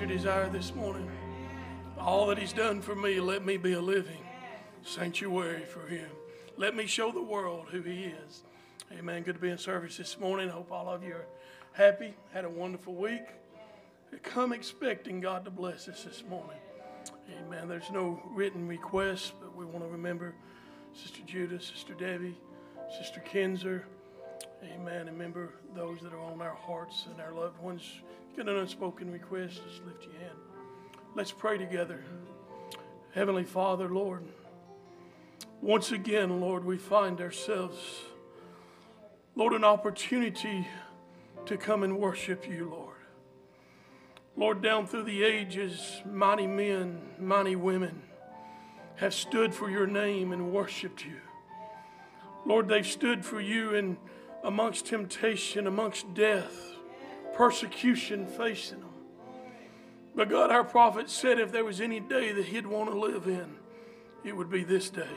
your desire this morning? All that He's done for me, let me be a living sanctuary for Him. Let me show the world who He is. Amen. Good to be in service this morning. I hope all of you are happy, had a wonderful week. Come expecting God to bless us this morning. Amen. There's no written requests, but we want to remember Sister Judah, Sister Debbie, Sister Kinzer. Amen. And remember those that are on our hearts and our loved ones. If you got an unspoken request, just lift your hand. Let's pray together. Heavenly Father, Lord, once again, Lord, we find ourselves, Lord, an opportunity to come and worship you, Lord. Lord, down through the ages, mighty men, mighty women have stood for your name and worshiped you. Lord, they've stood for you in amongst temptation, amongst death, persecution facing them. But God, our prophet said if there was any day that he'd want to live in, it would be this day.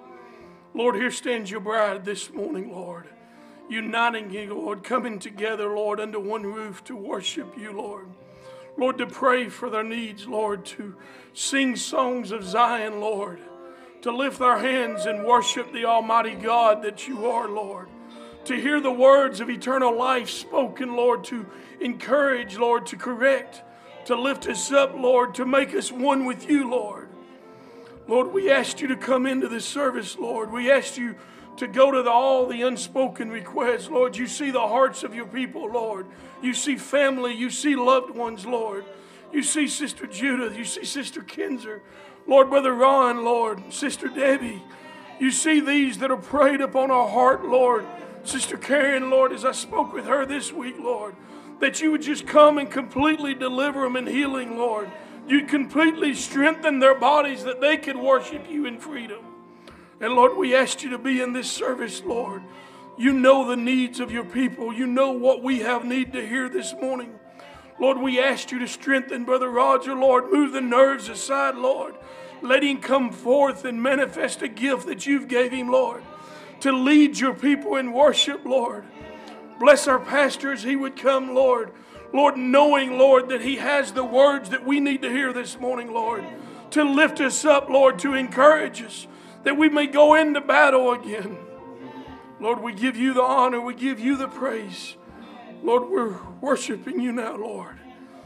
Lord, here stands your bride this morning, Lord, uniting you, Lord, coming together, Lord, under one roof to worship you, Lord. Lord, to pray for their needs, Lord, to sing songs of Zion, Lord, to lift their hands and worship the Almighty God that you are, Lord, to hear the words of eternal life spoken, Lord, to encourage, Lord, to correct, to lift us up, Lord, to make us one with you, Lord. Lord, we asked you to come into this service, Lord. We asked you to go to all the unspoken requests, Lord. You see the hearts of your people, Lord. You see family. You see loved ones, Lord. You see Sister Judith. You see Sister Kinzer. Lord, Brother Ron, Lord. Sister Debbie. You see these that are prayed upon our heart, Lord. Sister Karen, Lord, as I spoke with her this week, Lord, that you would just come and completely deliver them in healing, Lord. You'd completely strengthen their bodies that they could worship you in freedom. And Lord, we asked you to be in this service, Lord. You know the needs of your people. You know what we have need to hear this morning. Lord, we asked you to strengthen Brother Roger, Lord. Move the nerves aside, Lord. Let him come forth and manifest a gift that you've gave him, Lord, to lead your people in worship, Lord. Bless our pastor as he would come, Lord. Lord, knowing, Lord, that he has the words that we need to hear this morning, Lord, to lift us up, Lord, to encourage us, that we may go into battle again. Lord, we give you the honor. We give you the praise. Lord, we're worshiping you now, Lord.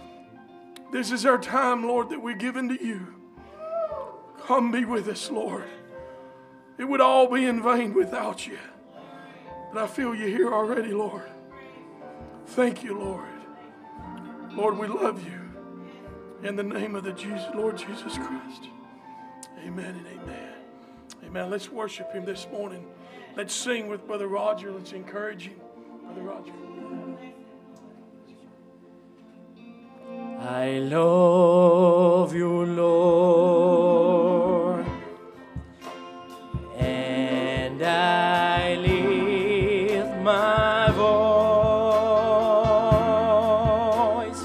This is our time, Lord, that we're giving to you. Come be with us, Lord. It would all be in vain without you. But I feel you here already, Lord. Thank you, Lord. Lord, we love you. In the name of the Lord Jesus Christ. Amen and amen. Amen. Let's worship him this morning. Let's sing with Brother Roger. Let's encourage him. Brother Roger. I love you, Lord, and I lift my voice.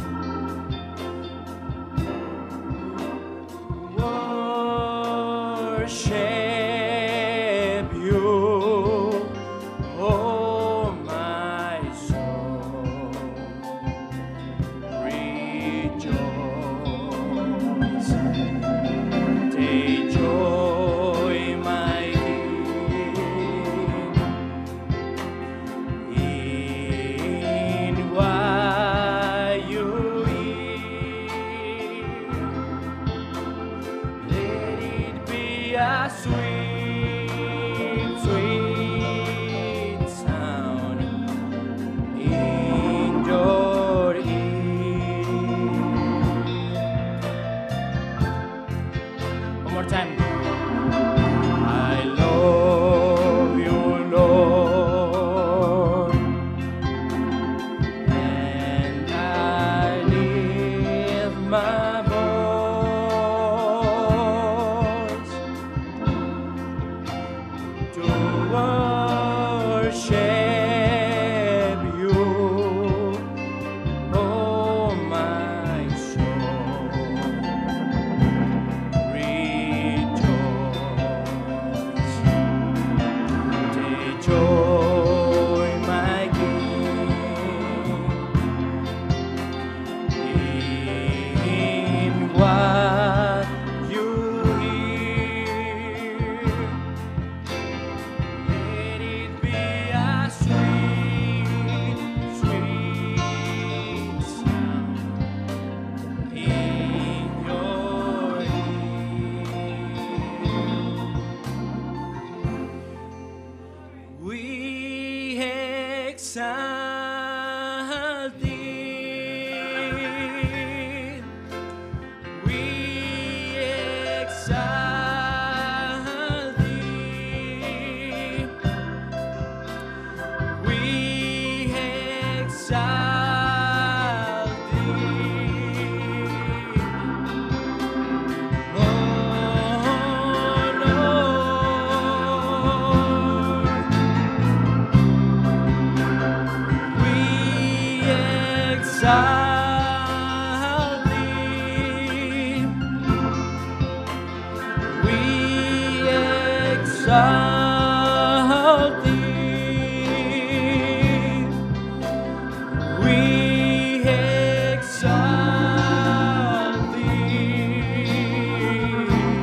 Worship you, oh my soul. Rejoice, take joy, my King, in what you hear. Let it be a sweet, sweet sound in your ear. One more time. I love you, Lord, and I lift my voice. exalt thee. We exalt thee.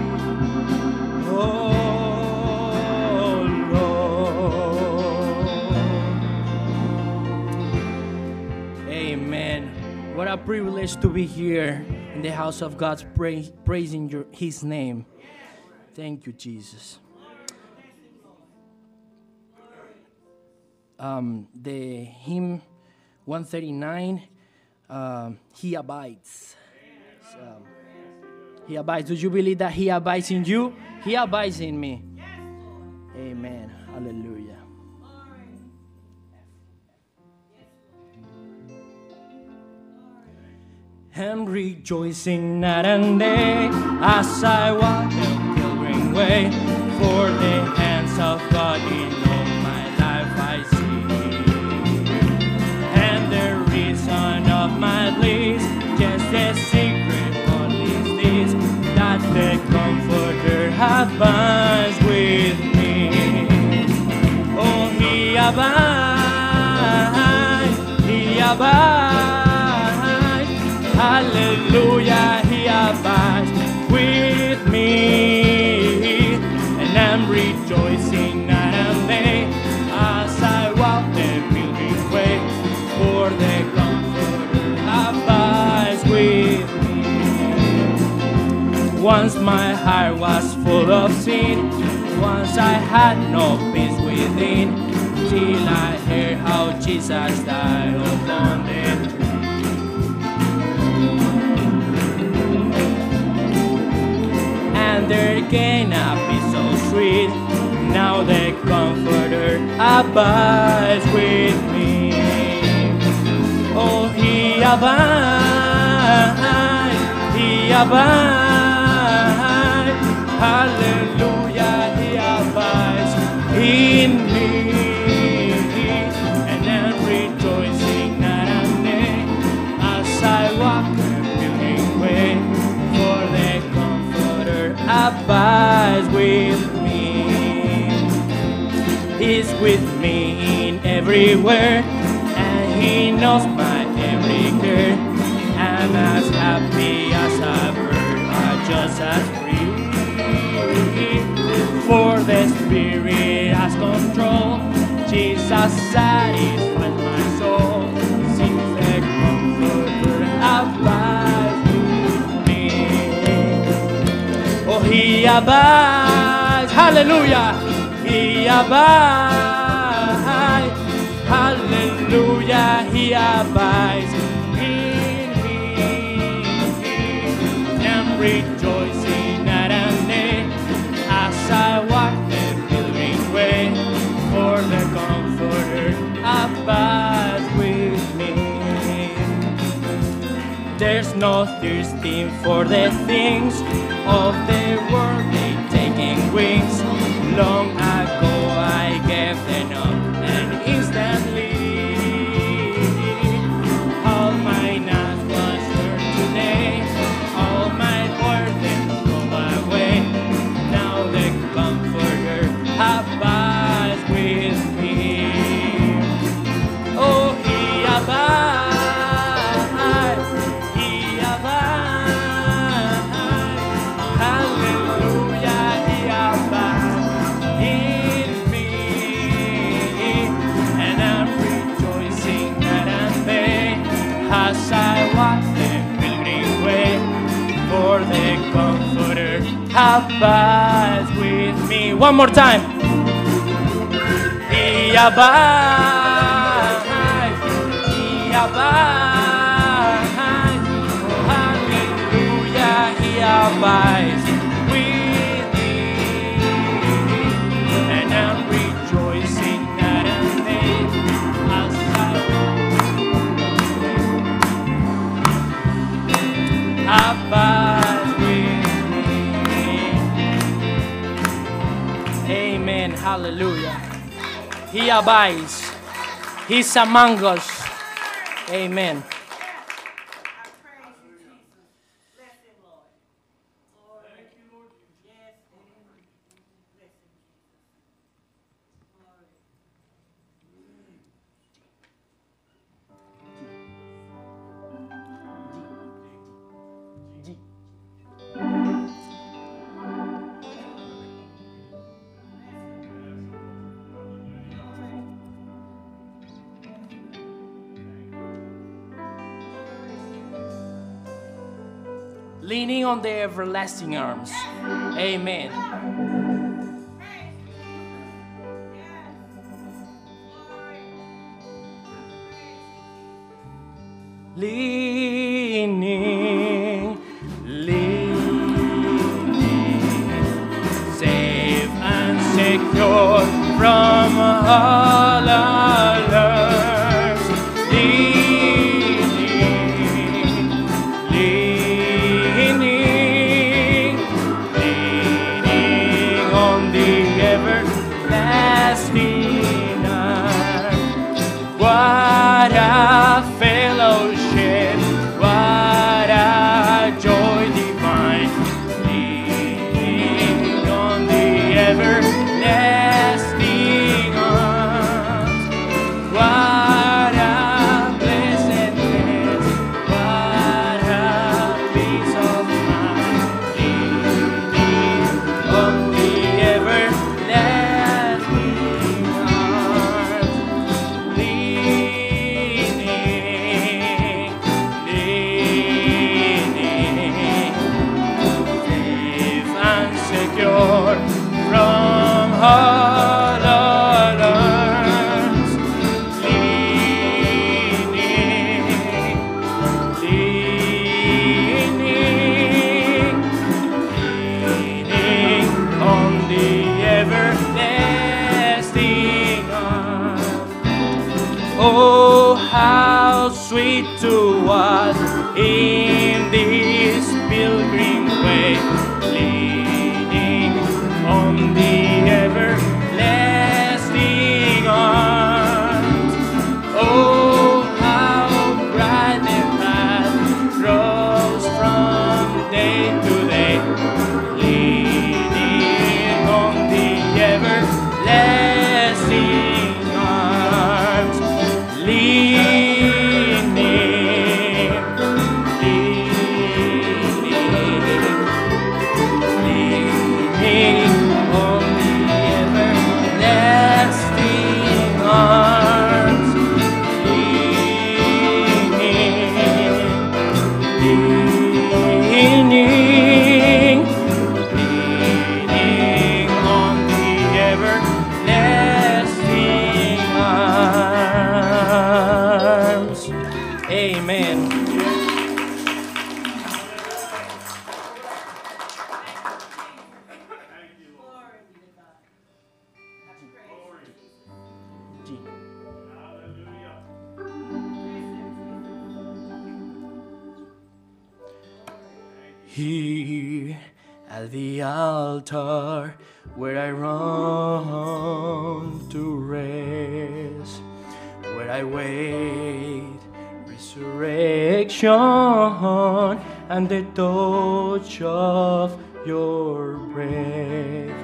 Oh Lord. Amen. What a privilege to be here in the house of God, praising His name. Thank you, Jesus. The hymn 139, He abides. He abides. Do you believe that He abides in you? He abides in me. Amen. Hallelujah. And rejoicing night and day as I walk the pilgrim way, for the hands of God in all my life I see. And the reason of my bliss, just the secret only is this, that the Comforter abides with me. Oh, He abides, He abides. Hallelujah, He abides with me, and I'm rejoicing night and day as I walk the pilgrim way, for the Comforter abides with me. Once my heart was full of sin, once I had no peace within, till I heard how Jesus died upon the tree. And there cannot be so sweet. Now the Comforter abides with me. Oh, He abides, He abides. Hallelujah, He abides in me. And I'm rejoicing night and day as I walk the pilgrim way, for the abides with me. He's with me in everywhere, and He knows my every care. I'm as happy as a bird, I'm just as free. For the Spirit has control, Jesus satisfies my soul. Since the Comforter abides with me. Oh, He abides, hallelujah, He abides, hallelujah, He abides in me. I'm rejoicing night and day as I walk the pilgrim way, for the Comforter abides with me. There's no thirsting for the things of the world, they taking wings. Long ago I gave them up, and instantly all my nights was turned today, all my burdens go away. Now the Comforter abides with me. Oh, He abides, He abides. Hallelujah, He abides in me, and I'm rejoicing night and day as I walk the pilgrim way, for the Comforter abides with me. One more time. He abides, He abides. Hallelujah, He abides with me, and I'm rejoicing night and day as I abides with me. Amen, hallelujah. He abides, He's among us. Amen. leaning on the everlasting arms. Amen. Leaning, safe and secure from all alarms. Leaning on the everlasting arm. What a fellowship, what a joy divine, leaning on the everlasting arms. What a blessedness, what a peace of mind, leaning on the everlasting arms. Secure from all alarms, leaning on the everlasting arms. Oh, how sweet to walk in this pilgrim way, on the everlasting arms. Oh, how bright the path grows from day to day, leaning on the everlasting arms. Amen. Here at the altar where I run to rest, where I wait resurrection and the touch of your breath.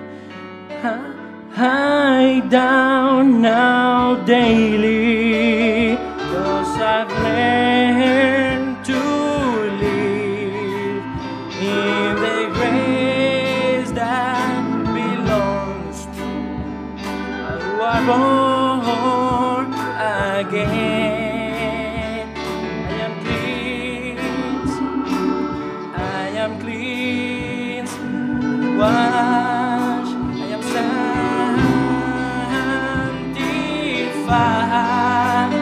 Hide down now daily, 'cause I've learned to live in the grace that belongs to who are born again. I am cleansed, I am cleansed, washed, I am sanctified.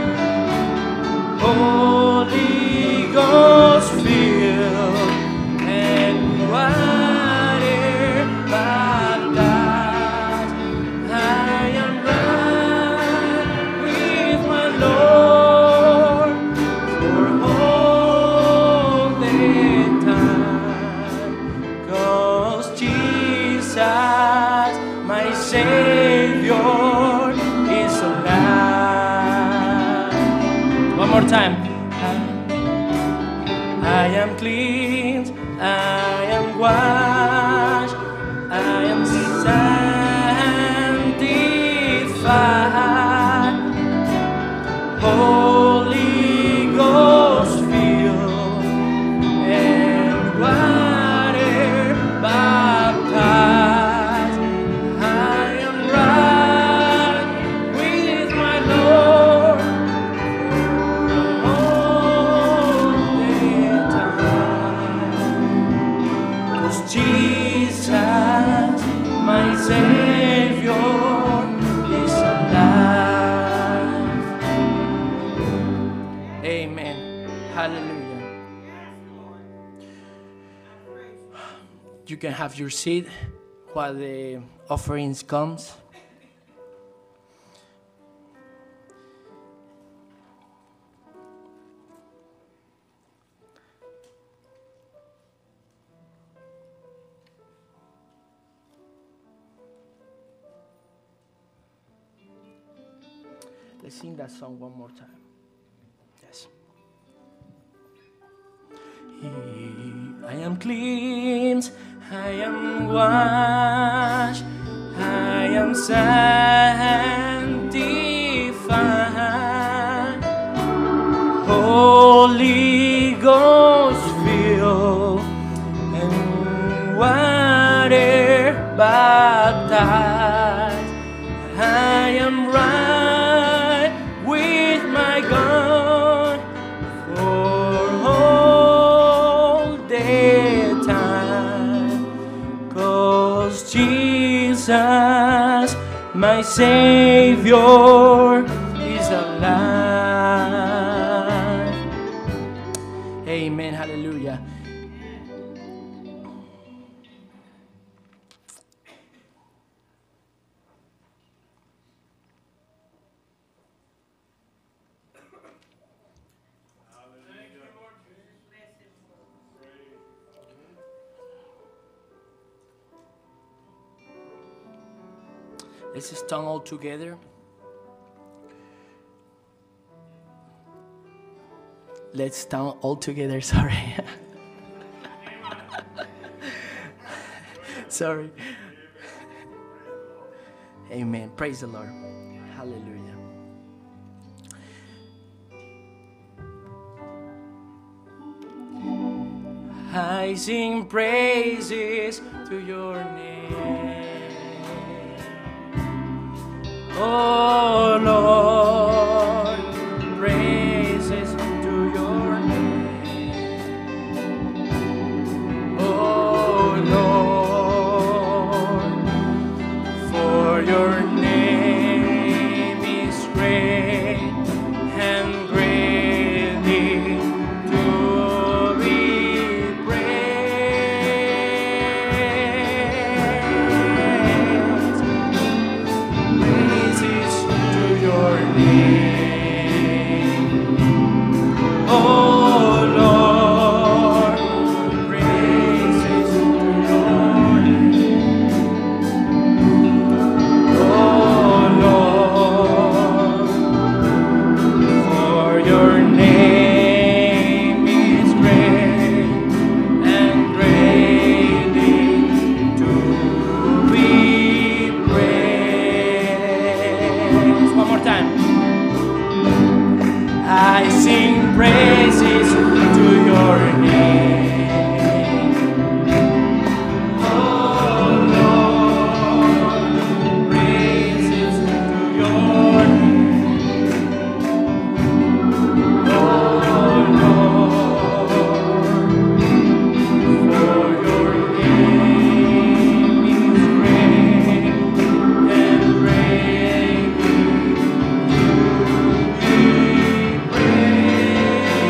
Holy Ghost filled and water baptized. I am right with my Lord for all the time. 'Cause Jesus, my Savior, is alive. One more time. I am cleansed, I am washed, I am sanctified. Holy Ghost filled and water baptized. I am right with my Lord all the time. can have your seat while the offerings comes. Let's sing that song one more time. Yes. I am cleansed, I am washed, I am sanctified, Holy Ghost filled, and water baptized. I am right with my God for all the time, 'cause Jesus, my Savior, is alive. Amen. Hallelujah. Let's stand all together. Let's stand all together. Sorry. Sorry. Amen. Praise the Lord. Hallelujah. I sing praises to your name. Oh Lord, praises to your name. Oh Lord, for your name is great and greatly to be praised. Praises to your name. Oh Lord, praises to your name. Oh Lord, for your name is great and greatly to be praised. One more time. I sing praises to your name. Oh Lord, praises to your name. Oh Lord, for your name is great and greatly to be praised.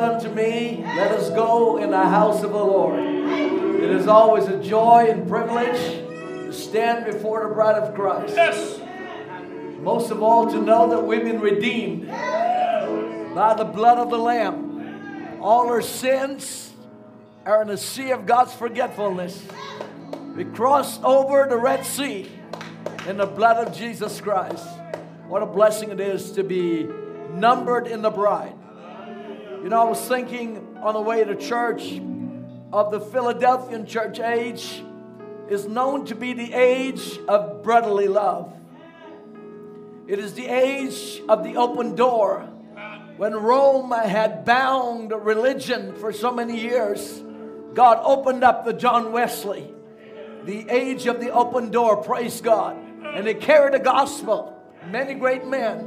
unto me, let us go in the house of the Lord. It is always a joy and privilege to stand before the bride of Christ. Yes. Most of all, to know that we've been redeemed by the blood of the Lamb. All our sins are in the sea of God's forgetfulness. We crossed over the Red Sea in the blood of Jesus Christ. What a blessing it is to be numbered in the bride. You know, I was thinking on the way to church of the Philadelphian church age is known to be the age of brotherly love. It is the age of the open door. When Rome had bound religion for so many years, God opened up the John Wesley. The age of the open door, praise God. And they carried the gospel. Many great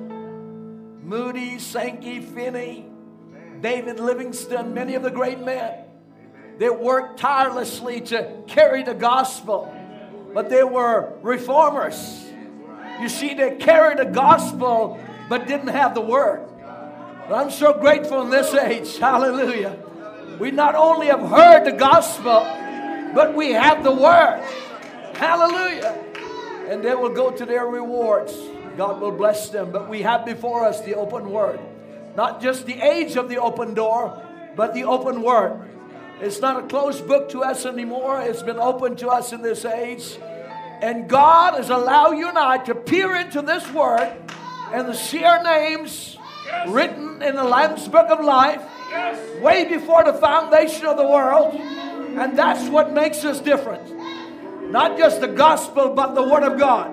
men, Moody, Sankey, Finney, David Livingston, many of the great men. They worked tirelessly to carry the gospel, but they were reformers. You see, they carried the gospel, but didn't have the word. But I'm so grateful in this age, hallelujah. We not only have heard the gospel, but we have the word, hallelujah. And they will go to their rewards. God will bless them. But we have before us the open word. Not just the age of the open door, but the open word. It's not a closed book to us anymore. It's been opened to us in this age. And God has allowed you and I to peer into this word and to see our names written in the Lamb's Book of Life way before the foundation of the world. And that's what makes us different. Not just the gospel, but the word of God.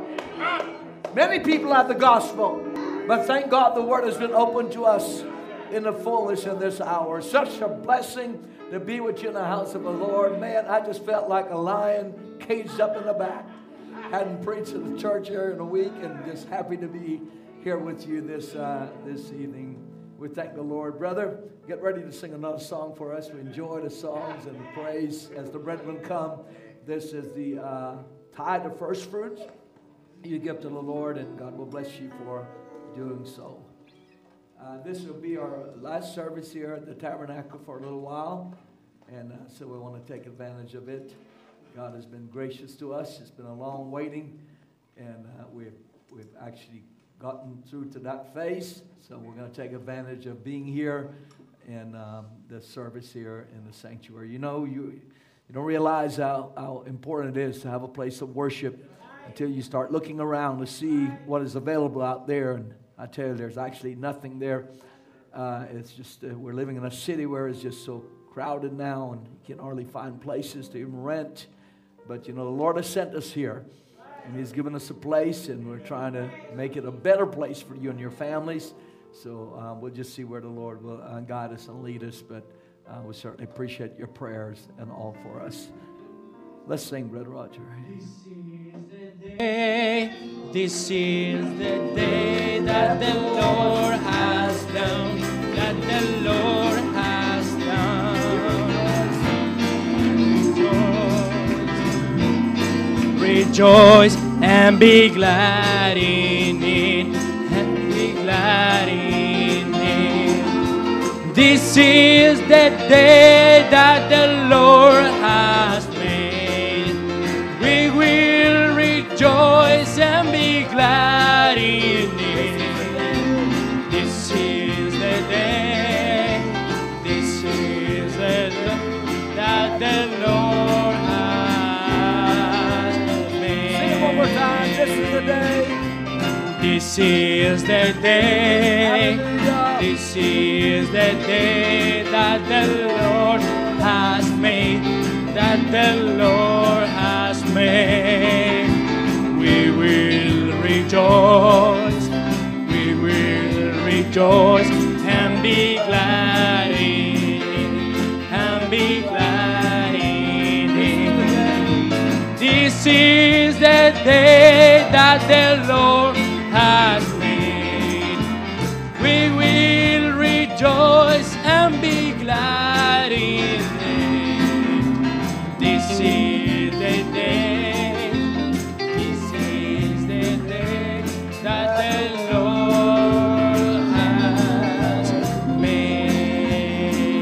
Many people have the gospel, but thank God the word has been opened to us in the fullness in this hour. Such a blessing to be with you in the house of the Lord. Man, I just felt like a lion caged up in the back. Hadn't preached at the church here in a week, and just happy to be here with you this evening. We thank the Lord. Brother, get ready to sing another song for us. We enjoy the songs and the praise as the brethren come. This is the tithe of first fruits. You give to the Lord, and God will bless you for doing so. This will be our last service here at the Tabernacle for a little while, and so we want to take advantage of it. God has been gracious to us. It's been a long waiting, and we've actually gotten through to that phase, so we're going to take advantage of being here and the service here in the sanctuary. You know, you don't realize how important it is to have a place of worship until you start looking around to see what is available out there. And I tell you, there's actually nothing there. It's just we're living in a city where it's just so crowded now, and you can hardly find places to even rent. But you know, the Lord has sent us here, and He's given us a place, and we're trying to make it a better place for you and your families. So we'll just see where the Lord will guide us and lead us. But we certainly appreciate your prayers and all for us. Let's sing, Brother Roger. This is the day that the Lord has done, that the Lord has done. Rejoice and be glad in it, and be glad in it. This is the day that the Lord has made. We will rejoice and be glad in it. This is the day, this is the day that the Lord has made. Sing it one more time. This is the day. This is the day, Hallelujah. this is the day that the Lord has made, that the Lord has made. We will rejoice, we will rejoice and be glad in it, and be glad in it. This is the day that the Lord has made. We will rejoice and be glad in it. This is the day, this is the day that the Lord has made.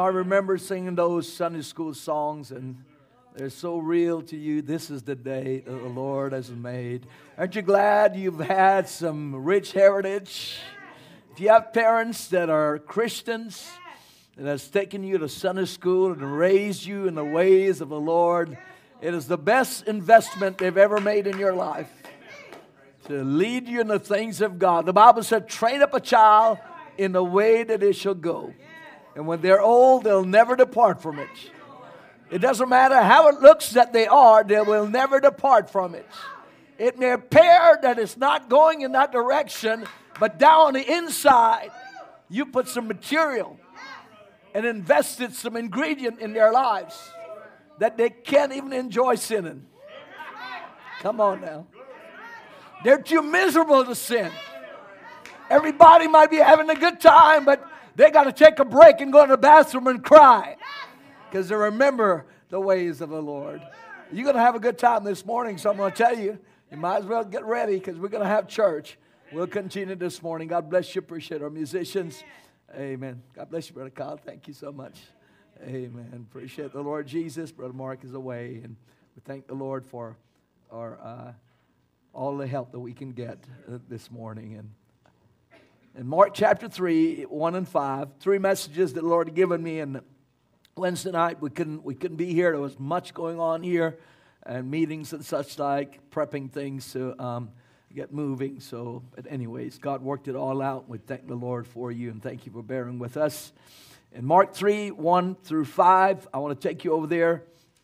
I remember singing those Sunday school songs, and they're so real to you. This is the day that the Lord has made. Aren't you glad you've had some rich heritage? If you have parents that are Christians, that has taken you to Sunday school and raised you in the ways of the Lord, it is the best investment they've ever made in your life, to lead you in the things of God. The Bible said, train up a child in the way that it shall go. And when they're old, they'll never depart from it. It doesn't matter how it looks that they will never depart from it. It may appear that it's not going in that direction, but down on the inside, you put some material and invested some ingredient in their lives that they can't even enjoy sinning. Come on now. They're too miserable to sin. Everybody might be having a good time, but they got to take a break and go to the bathroom and cry because they remember the ways of the Lord. You're going to have a good time this morning, so I'm going to tell you, you might as well get ready because we're going to have church. We'll continue this morning. God bless you. Appreciate our musicians. Amen. God bless you, Brother Kyle. Thank you so much. Amen. Appreciate the Lord Jesus. Brother Mark is away, and we thank the Lord for our all the help that we can get this morning. And in Mark chapter 3, 1 and 5, 3 messages that the Lord had given me. And Wednesday night we couldn't be here. There was much going on here, and meetings and such like, prepping things to get moving. So, but anyways, God worked it all out. We thank the Lord for you, and thank you for bearing with us. In Mark 3, 1 through 5, I want to take you over there.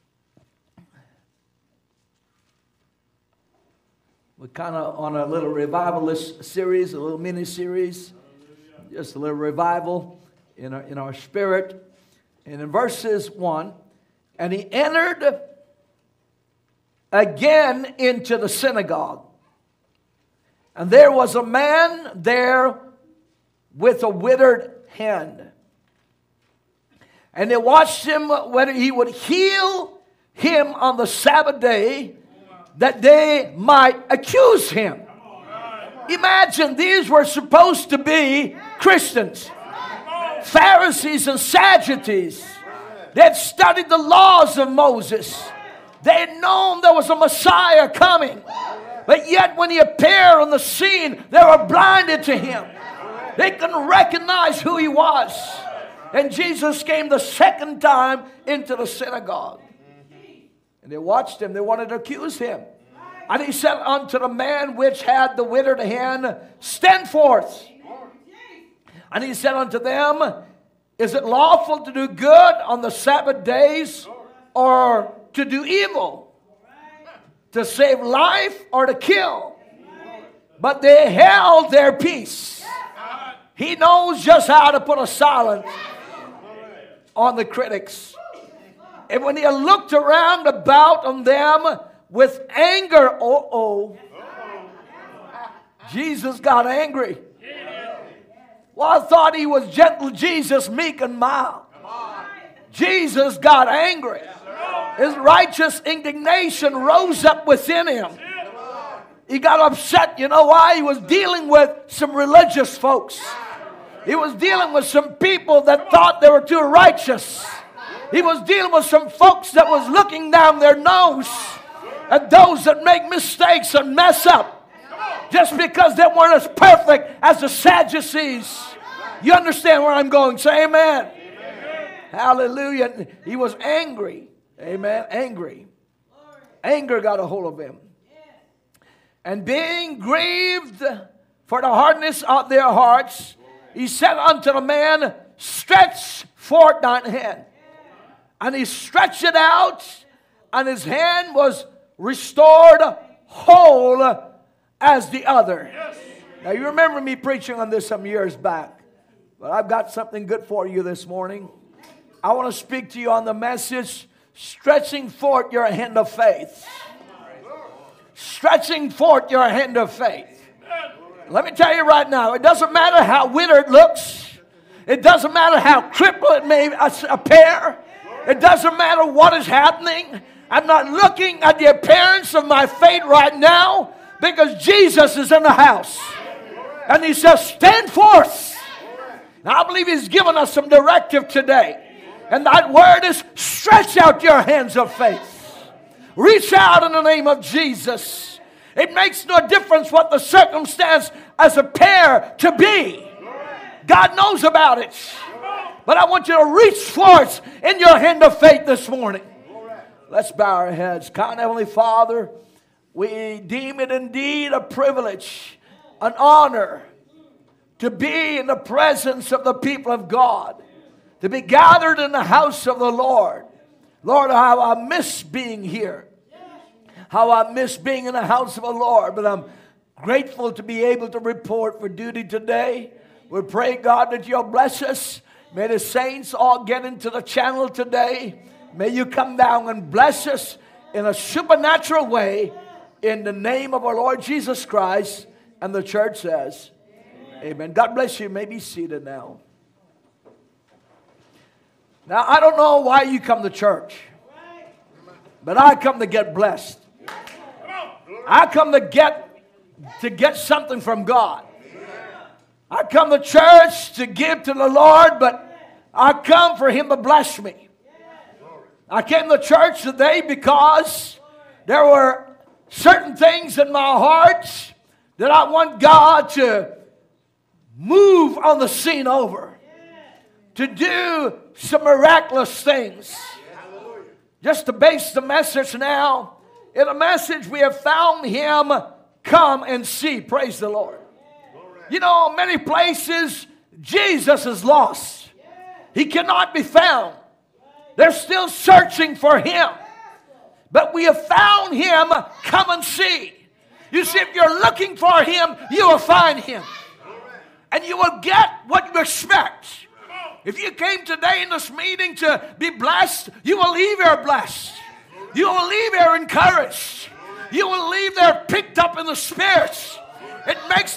We're kind of on a little revivalist series, a little mini-series. Just a little revival in our spirit. And in verses 1, and he entered again into the synagogue. And there was a man there with a withered hand. And they watched him whether he would heal him on the Sabbath day, that they might accuse him. Imagine, these were supposed to be Christians, Pharisees and Sadducees. They had studied the laws of Moses. They had known there was a Messiah coming. But yet when he appeared on the scene, they were blinded to him. They couldn't recognize who he was. And Jesus came the second time into the synagogue. And they watched him. They wanted to accuse him. And he said unto the man which had the withered hand, stand forth. And he said unto them, is it lawful to do good on the Sabbath days, or to do evil? To save life or to kill? But they held their peace. He knows just how to put a silence on the critics. And when he looked around about on them with anger, Jesus got angry. Well, I thought he was gentle Jesus, meek and mild. Jesus got angry. His righteous indignation rose up within him. He got upset. You know why? He was dealing with some religious folks. He was dealing with some people that thought they were too righteous. He was dealing with some folks that was looking down their nose at those that make mistakes and mess up just because they weren't as perfect as the Sadducees. You understand where I'm going? Say amen. Amen. Hallelujah. He was angry. Amen. Angry. Anger got a hold of him. And being grieved for the hardness of their hearts, he said unto the man, stretch forth thine hand. And he stretched it out, and his hand was restored whole as the other. Yes. Now you remember me preaching on this some years back, but I've got something good for you this morning. I want to speak to you on the message, stretching forth your hand of faith. Stretching forth your hand of faith. Let me tell you right now, it doesn't matter how withered it looks. It doesn't matter how crippled it may appear. It doesn't matter what is happening. I'm not looking at the appearance of my faith right now, because Jesus is in the house. And he says, stand forth. Now I believe he's given us some directive today. And that word is stretch out your hands of faith. Reach out in the name of Jesus. It makes no difference what the circumstance as appear to be. God knows about it. But I want you to reach forth in your hand of faith this morning. Let's bow our heads. Kind Heavenly Father, we deem it indeed a privilege, an honor to be in the presence of the people of God, to be gathered in the house of the Lord. Lord, how I miss being here. How I miss being in the house of the Lord. But I'm grateful to be able to report for duty today. We pray, God, that you'll bless us. May the saints all get into the channel today. May you come down and bless us in a supernatural way in the name of our Lord Jesus Christ. And the church says, amen. God bless you. You may be seated now. Now, I don't know why you come to church, but I come to get blessed. I come to get something from God. I come to church to give to the Lord, but I come for Him to bless me. I came to church today because there were certain things in my heart that I want God to move on the scene over, to do some miraculous things. Just to base the message now, in a message we have found Him, come and see. Praise the Lord. You know, many places Jesus is lost. He cannot be found. They're still searching for Him. But we have found Him, come and see. You see, if you're looking for Him, you will find Him. And you will get what you expect. If you came today in this meeting to be blessed, you will leave here blessed. You will leave here encouraged. You will leave there picked up in the spirits. It makes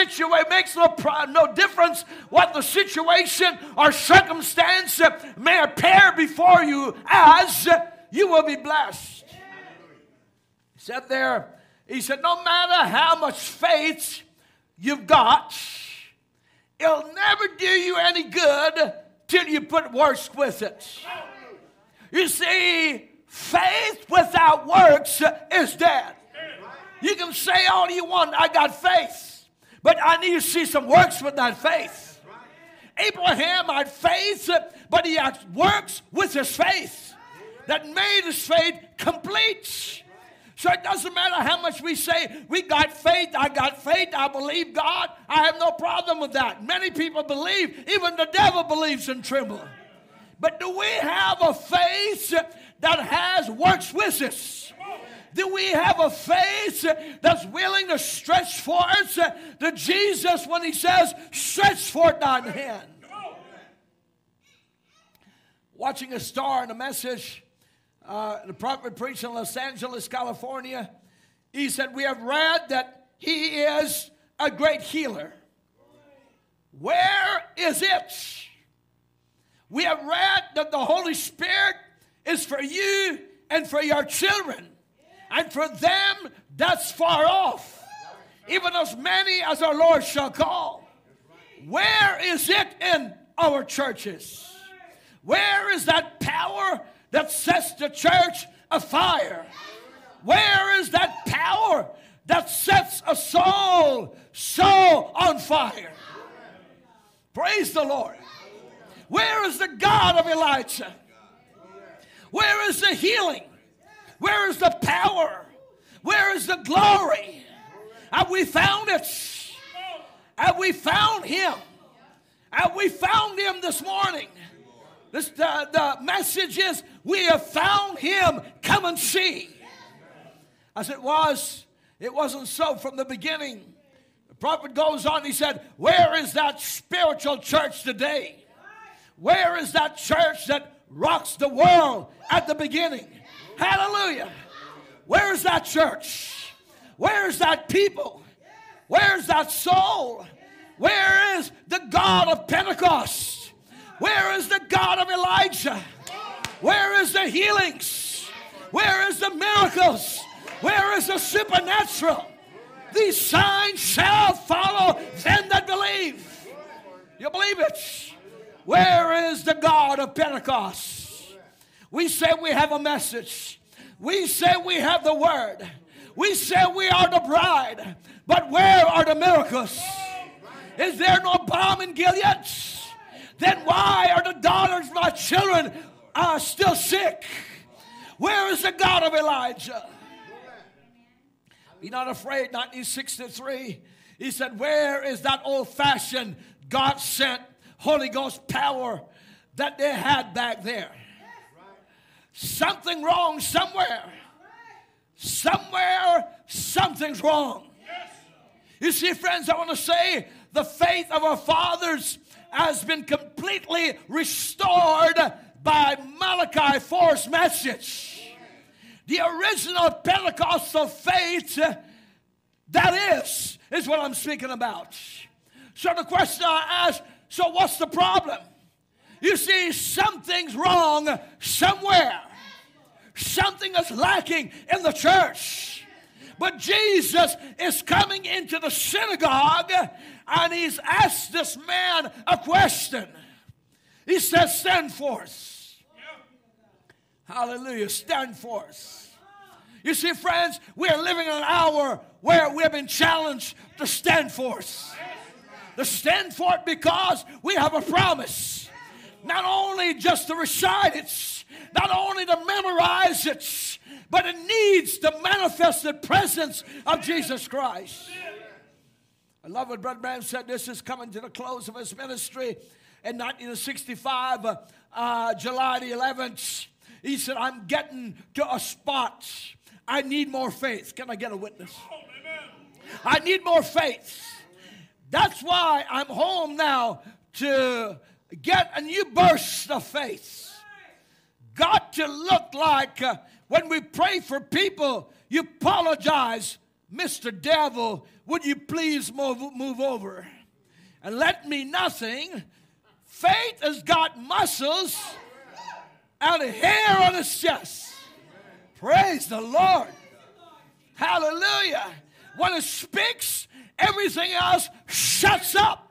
no difference what the situation or circumstance may appear before you as, you will be blessed. He said there, he said, no matter how much faith you've got, it'll never do you any good till you put works with it. You see, faith without works is dead. You can say all you want, I got faith. But I need to see some works with that faith. Abraham had faith, but he had works with his faith that made his faith complete. So it doesn't matter how much we say, we got faith, I believe God. I have no problem with that. Many people believe, even the devil believes and tremble. But do we have a faith that has works with us? Do we have a faith that's willing to stretch forth to Jesus when He says, stretch forth thine hand? Watching a star in a message, the prophet preached in Los Angeles, California. He said, we have read that He is a great healer. Where is it? We have read that the Holy Spirit is for you and for your children. And for them that's far off, even as many as our Lord shall call. Where is it in our churches? Where is that power that sets the church afire? Where is that power that sets a soul on fire? Praise the Lord. Where is the God of Elijah? Where is the healing? Where is the power? Where is the glory? Have we found it? Have we found Him? Have we found Him this morning? The message is, we have found Him, come and see. As it wasn't so from the beginning. The prophet goes on, he said, where is that spiritual church today? Where is that church that rocks the world at the beginning? Hallelujah. Where is that church? Where is that people? Where is that soul? Where is the God of Pentecost? Where is the God of Elijah? Where is the healings? Where is the miracles? Where is the supernatural? These signs shall follow them that believe. You believe it? Where is the God of Pentecost? We say we have a message. We say we have the word. We say we are the bride. But where are the miracles? Is there no balm in Gilead? Then why are the daughters of my children still sick? Where is the God of Elijah? Be not afraid, 1963. He said, where is that old-fashioned, God-sent, Holy Ghost power that they had back there? Something wrong somewhere. Somewhere, something's wrong. You see, friends, I want to say the faith of our fathers has been completely restored by Malachi 4's message. The original Pentecostal faith, that is what I'm speaking about. So the question I ask, so what's the problem? You see, something's wrong somewhere. Something is lacking in the church. But Jesus is coming into the synagogue and he's asked this man a question. He says, stand forth. Hallelujah, stand forth. You see, friends, we are living in an hour where we have been challenged to stand forth. To stand forth because we have a promise. Not only just to recite it, not only to memorize it, but it needs the manifested presence of Jesus Christ. I love what Brother Branham said. This is coming to the close of his ministry in 1965, July the 11th. He said, I'm getting to a spot. I need more faith. Can I get a witness? I need more faith. That's why I'm home now to get a new burst of faith. Got to look like when we pray for people, you apologize, Mr. Devil, would you please move over and let me nothing. Faith has got muscles and a hair on its chest. Praise the Lord. Hallelujah. When it speaks, everything else shuts up.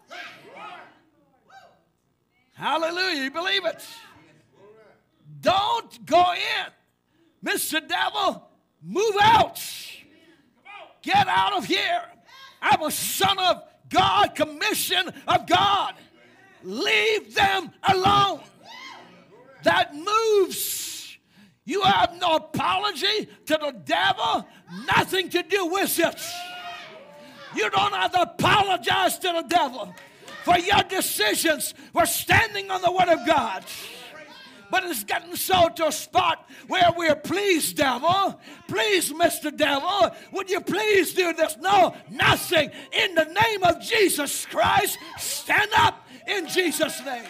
Hallelujah. You believe it? Don't go in. Mr. Devil, move out. Get out of here. I'm a son of God, commission of God. Leave them alone. That moves. You have no apology to the devil. Nothing to do with it. You don't have to apologize to the devil for your decisions for standing on the word of God. But it's getting so to a spot where we're, please, devil, please, Mr. Devil, would you please do this? No, nothing. In the name of Jesus Christ, stand up in Jesus' name.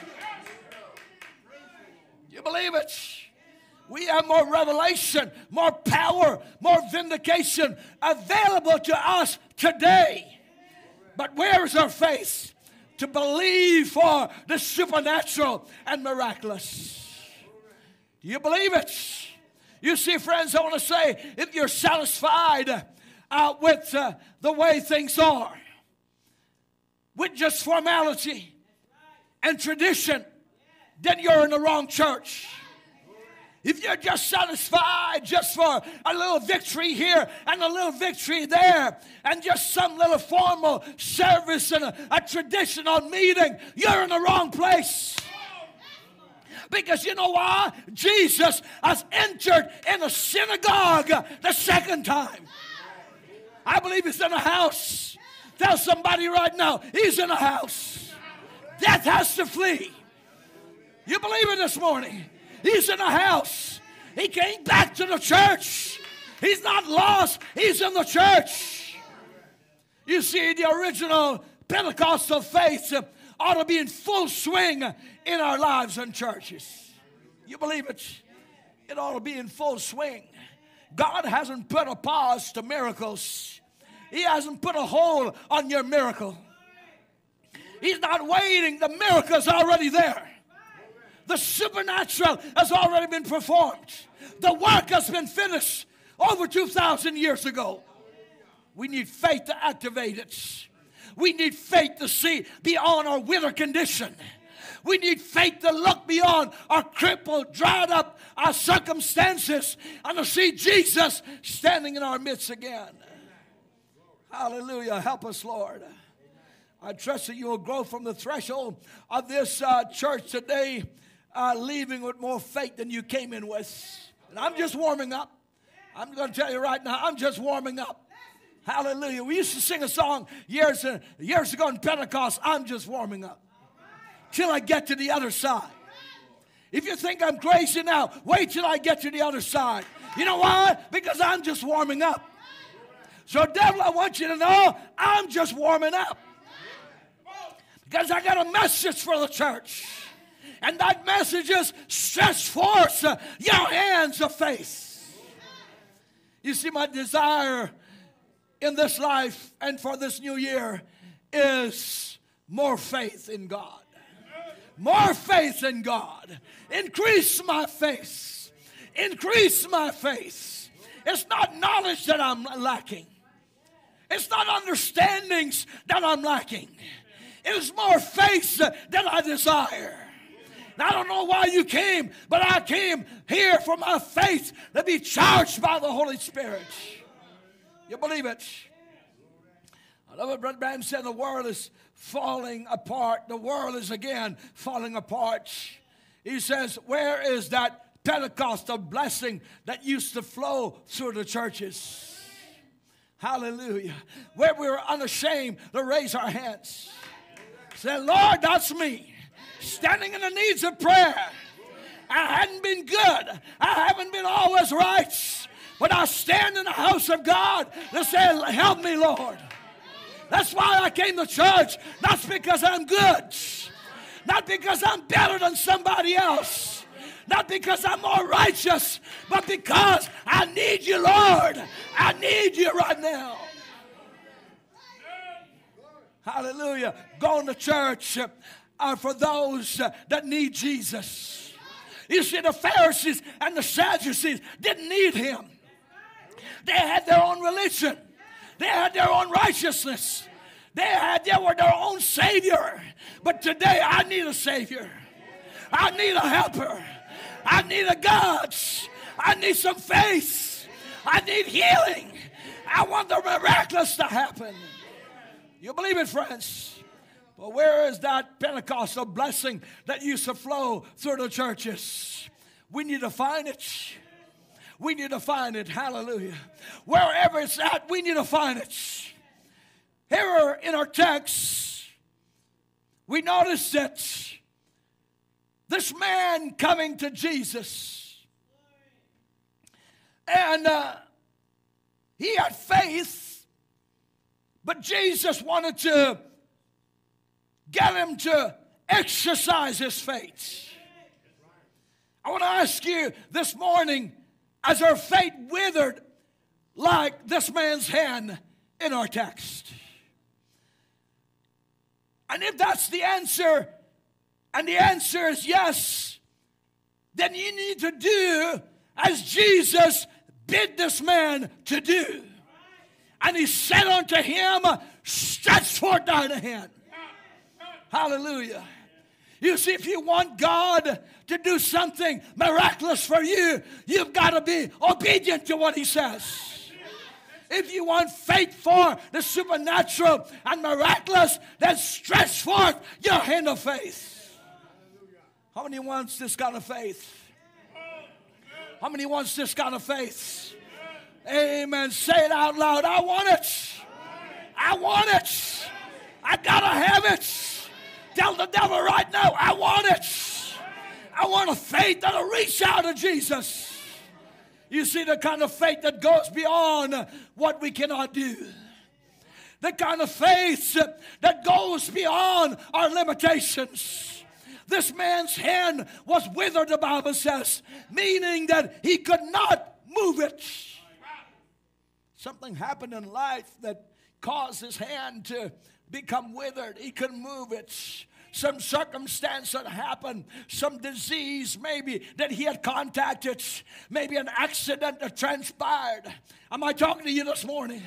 You believe it? We have more revelation, more power, more vindication available to us today. But where is our faith to believe for the supernatural and miraculous? Do you believe it? You see, friends, I want to say, if you're satisfied with the way things are, with just formality and tradition, then you're in the wrong church. If you're just satisfied just for a little victory here and a little victory there and just some little formal service and a traditional meeting, you're in the wrong place. Because you know why? Jesus has entered in a synagogue the second time. I believe he's in a house. Tell somebody right now, he's in a house. Death has to flee. You believe it this morning? He's in a house. He came back to the church. He's not lost. He's in the church. You see, the original Pentecostal faith ought to be in full swing in our lives and churches. You believe it? It ought to be in full swing. God hasn't put a pause to miracles. He hasn't put a hold on your miracle. He's not waiting. The miracle's already there. The supernatural has already been performed. The work has been finished over 2,000 years ago. We need faith to activate it. We need faith to see beyond our wither condition. We need faith to look beyond our crippled, dried up our circumstances and to see Jesus standing in our midst again. Hallelujah. Help us, Lord. I trust that you will grow from the threshold of this church today, leaving with more faith than you came in with. And I'm just warming up. I'm going to tell you right now, I'm just warming up. Hallelujah. We used to sing a song years ago in Pentecost, I'm just warming up till I get to the other side. If you think I'm crazy now, wait till I get to the other side. You know why? Because I'm just warming up. So, devil, I want you to know I'm just warming up. Because I got a message for the church. And that message is stretch forth your hands of faith. You see, my desire in this life and for this new year is more faith in God. More faith in God. Increase my faith. Increase my faith. It's not knowledge that I'm lacking. It's not understandings that I'm lacking. It is more faith that I desire. And I don't know why you came, but I came here for my faith to be charged by the Holy Spirit. You believe it? I love what Brother Branham said. The world is falling apart. The world is again falling apart. He says, where is that Pentecostal blessing that used to flow through the churches? Hallelujah. Where we were unashamed to raise our hands. Say, Lord, that's me. Standing in the needs of prayer. I hadn't been good. I haven't been always right. But I stand in the house of God to say, help me, Lord. That's why I came to church. Not because I'm good. Not because I'm better than somebody else. Not because I'm more righteous. But because I need you, Lord. I need you right now. Hallelujah. Going to church for those that need Jesus. You see, the Pharisees and the Sadducees didn't need him. They had their own religion. They had their own righteousness. They were their own Savior. But today I need a Savior. I need a helper. I need a God. I need some faith. I need healing. I want the miraculous to happen. You believe it, friends? But where is that Pentecostal blessing that used to flow through the churches? We need to find it. We need to find it. Hallelujah. Wherever it's at, we need to find it. Here in our text, we notice that this man coming to Jesus, and he had faith, but Jesus wanted to get him to exercise his faith. I want to ask you this morning, has our faith withered like this man's hand in our text? And if that's the answer, and the answer is yes, then you need to do as Jesus bid this man to do. And he said unto him, stretch forth thine hand. Hallelujah. You see, if you want God to do something miraculous for you, you've got to be obedient to what he says. If you want faith for the supernatural and miraculous, then stretch forth your hand of faith. How many wants this kind of faith? How many wants this kind of faith? Amen. Say it out loud. I want it. I want it. I gotta have it. Tell the devil right now, I want it. I want a faith that'll reach out to Jesus. You see, the kind of faith that goes beyond what we cannot do. The kind of faith that goes beyond our limitations. This man's hand was withered, the Bible says, meaning that he could not move it. Something happened in life that caused his hand to become withered. He couldn't move it. Some circumstance that happened, some disease maybe that he had contacted, maybe an accident that transpired. Am I talking to you this morning?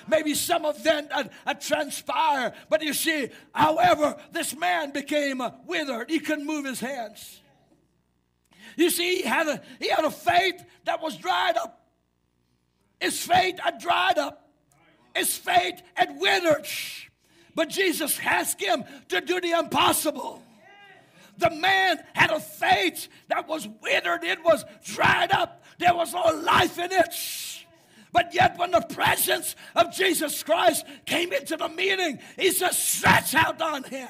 Maybe some event transpired. But you see, however, this man became withered. He couldn't move his hands. You see, he had a faith that was dried up. His faith had dried up. His faith had withered. But Jesus asked him to do the impossible. The man had a faith that was withered. It was dried up. There was no life in it. But yet when the presence of Jesus Christ came into the meeting, he said, stretch out on him.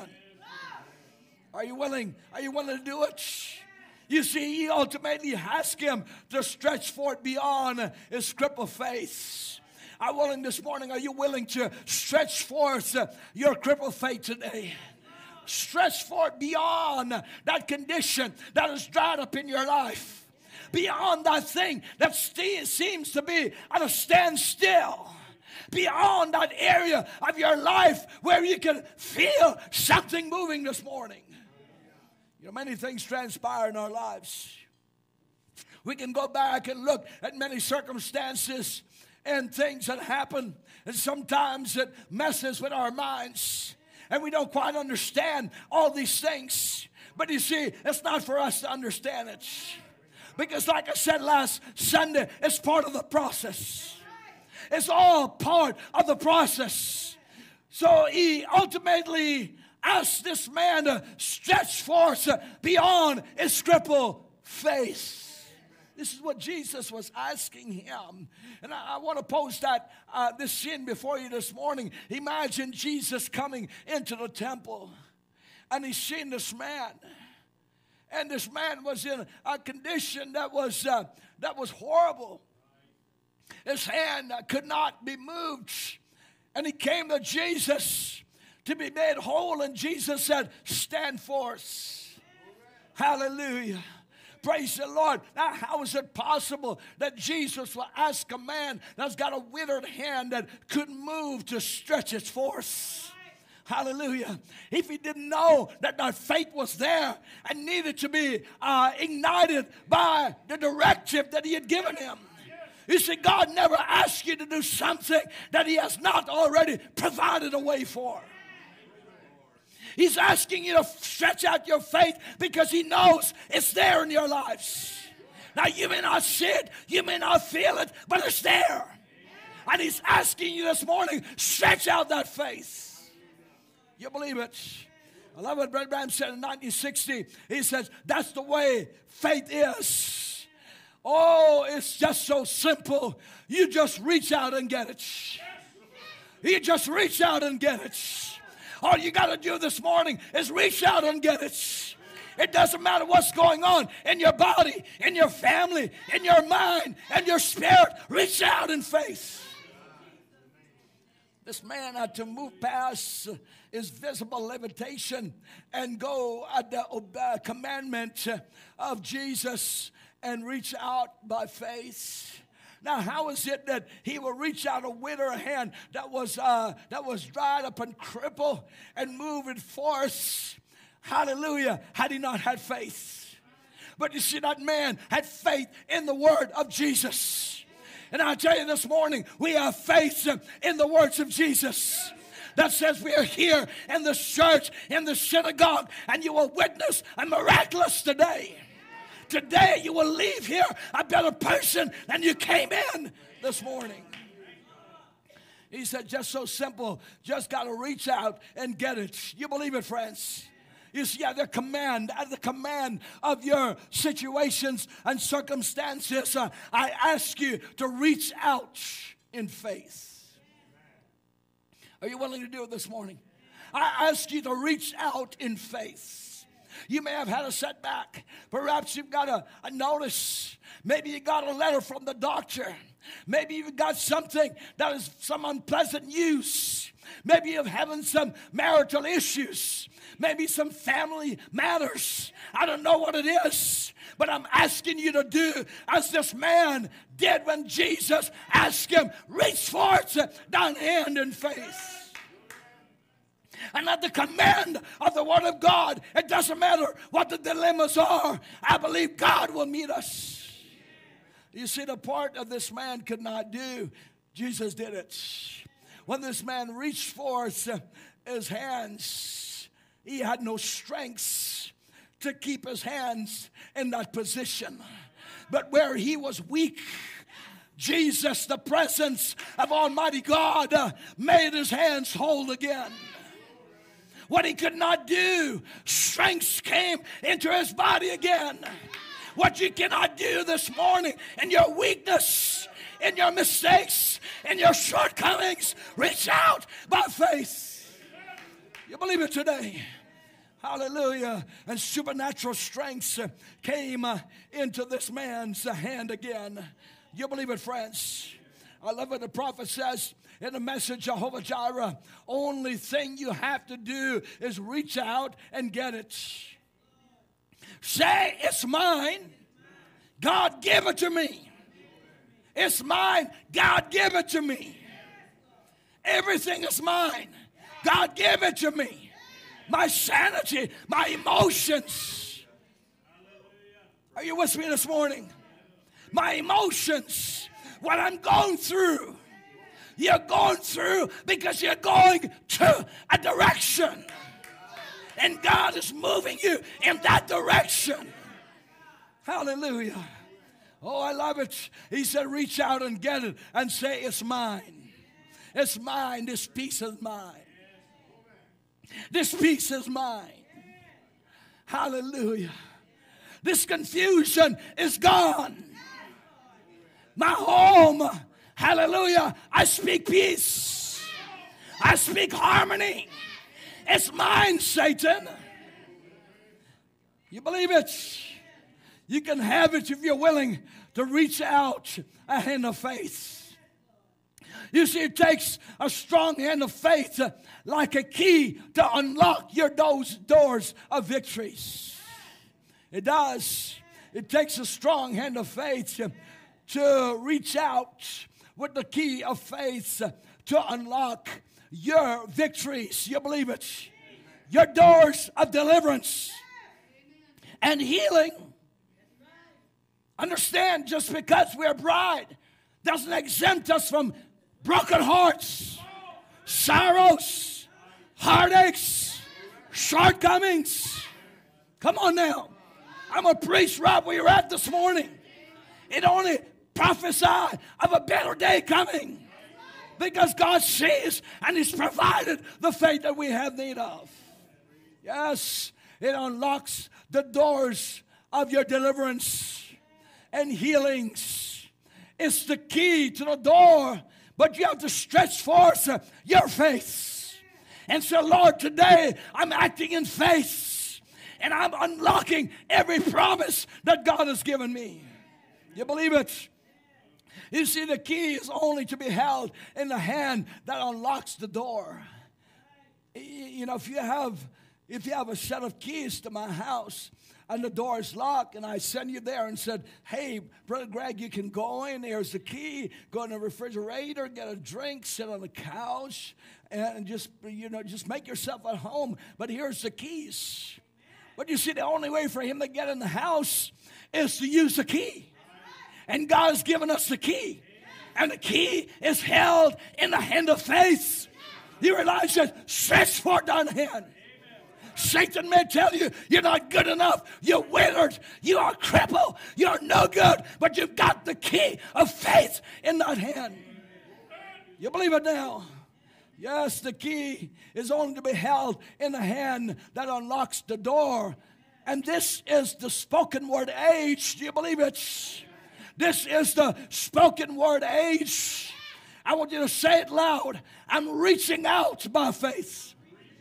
Are you willing? Are you willing to do it? You see, he ultimately asked him to stretch forth beyond his crippled faith. I'm willing this morning. Are you willing to stretch forth your crippled faith today? Stretch forth beyond that condition that is dried up in your life. Beyond that thing that seems to be at a standstill. Beyond that area of your life where you can feel something moving this morning. You know, many things transpire in our lives. We can go back and look at many circumstances and things that happen, and sometimes it messes with our minds, and we don't quite understand all these things. But you see, it's not for us to understand it, because like I said last Sunday, it's part of the process. It's all part of the process. So he ultimately asked this man to stretch forth beyond his crippled faith. This is what Jesus was asking him. And I want to pose this scene before you this morning. Imagine Jesus coming into the temple, and he's seen this man. And this man was in a condition that was horrible. His hand could not be moved. And he came to Jesus to be made whole. And Jesus said, stand forth. Hallelujah. Praise the Lord. Now, how is it possible that Jesus will ask a man that's got a withered hand that couldn't move to stretch its forth? Hallelujah. If he didn't know that that faith was there and needed to be ignited by the directive that he had given him. You see, God never asks you to do something that he has not already provided a way for. He's asking you to stretch out your faith because he knows it's there in your lives. Now, you may not see it, you may not feel it, but it's there. And he's asking you this morning, stretch out that faith. You believe it? I love what Brother Branham said in 1960. He says, that's the way faith is. Oh, it's just so simple. You just reach out and get it. You just reach out and get it. All you got to do this morning is reach out and get it. It doesn't matter what's going on in your body, in your family, in your mind, and your spirit. Reach out in faith. This man had to move past his visible limitation and go at the commandment of Jesus and reach out by faith. Now, how is it that he will reach out a withered hand that was dried up and crippled and move it forth? Hallelujah, had he not had faith. But you see, that man had faith in the word of Jesus. And I tell you this morning, we have faith in the words of Jesus. That says we are here in the church, in the synagogue, and you will witness a miraculous today. Today you will leave here a better person than you came in this morning. He said, just so simple, just got to reach out and get it. You believe it, friends? You see, at the command of your situations and circumstances, I ask you to reach out in faith. Are you willing to do it this morning? I ask you to reach out in faith. You may have had a setback. Perhaps you've got a notice. Maybe you got a letter from the doctor. Maybe you've got something that is some unpleasant news. Maybe you're having some marital issues. Maybe some family matters. I don't know what it is. But I'm asking you to do as this man did when Jesus asked him, reach forth thine hand in faith. And at the command of the Word of God, it doesn't matter what the dilemmas are. I believe God will meet us. You see, the part of this man could not do, Jesus did it. when this man reached forth his hands, he had no strength to keep his hands in that position. But where he was weak, Jesus, the presence of Almighty God, made his hands whole again. What he could not do, strength came into his body again. What you cannot do this morning in your weakness, in your mistakes, in your shortcomings, reach out by faith. You believe it today? Hallelujah. And supernatural strength came into this man's hand again. You believe it, friends? I love what the prophet says in the message, Jehovah Jireh. Only thing you have to do is reach out and get it. Say, it's mine. God give it to me. It's mine. God give it to me. Everything is mine. God give it to me. My sanity, my emotions. Are you with me this morning? My emotions, what I'm going through. You're going through because you're going to a direction. And God is moving you in that direction. Hallelujah. Oh, I love it. He said, reach out and get it and say, it's mine. It's mine. This peace is mine. This peace is mine. Hallelujah. This confusion is gone. My home, hallelujah, I speak peace. I speak harmony. It's mine, Satan. You believe it? You can have it if you're willing to reach out a hand of faith. You see, it takes a strong hand of faith like a key to unlock your doors of victories. It does. It takes a strong hand of faith to reach out with the key of faith to unlock your victories. You believe it? Your doors of deliverance and healing. Understand, just because we're bride doesn't exempt us from broken hearts, sorrows, heartaches, shortcomings. Come on now. I'm a priest right where you're at this morning. It only prophesies of a better day coming because God sees and He's provided the faith that we have need of. Yes, it unlocks the doors of your deliverance and healings. It's the key to the door, but you have to stretch forth your faith. And so, Lord, today I'm acting in faith, and I'm unlocking every promise that God has given me. You believe it? You see, the key is only to be held in the hand that unlocks the door. You know, if you have a set of keys to my house and the door is locked and I send you there and said, hey, Brother Greg, you can go in. Here's the key. Go in the refrigerator, get a drink, sit on the couch, and just make yourself at home. But here's the keys. But you see, the only way for him to get in the house is to use the key. And God has given us the key. And the key is held in the hand of faith. You realize that? Stretch forth thine hand. Satan may tell you you're not good enough, you're withered, you are crippled, you're no good, but you've got the key of faith in that hand. You believe it now? Yes, the key is only to be held in the hand that unlocks the door. And this is the spoken word age. Do you believe it? This is the spoken word age. I want you to say it loud. I'm reaching out by faith.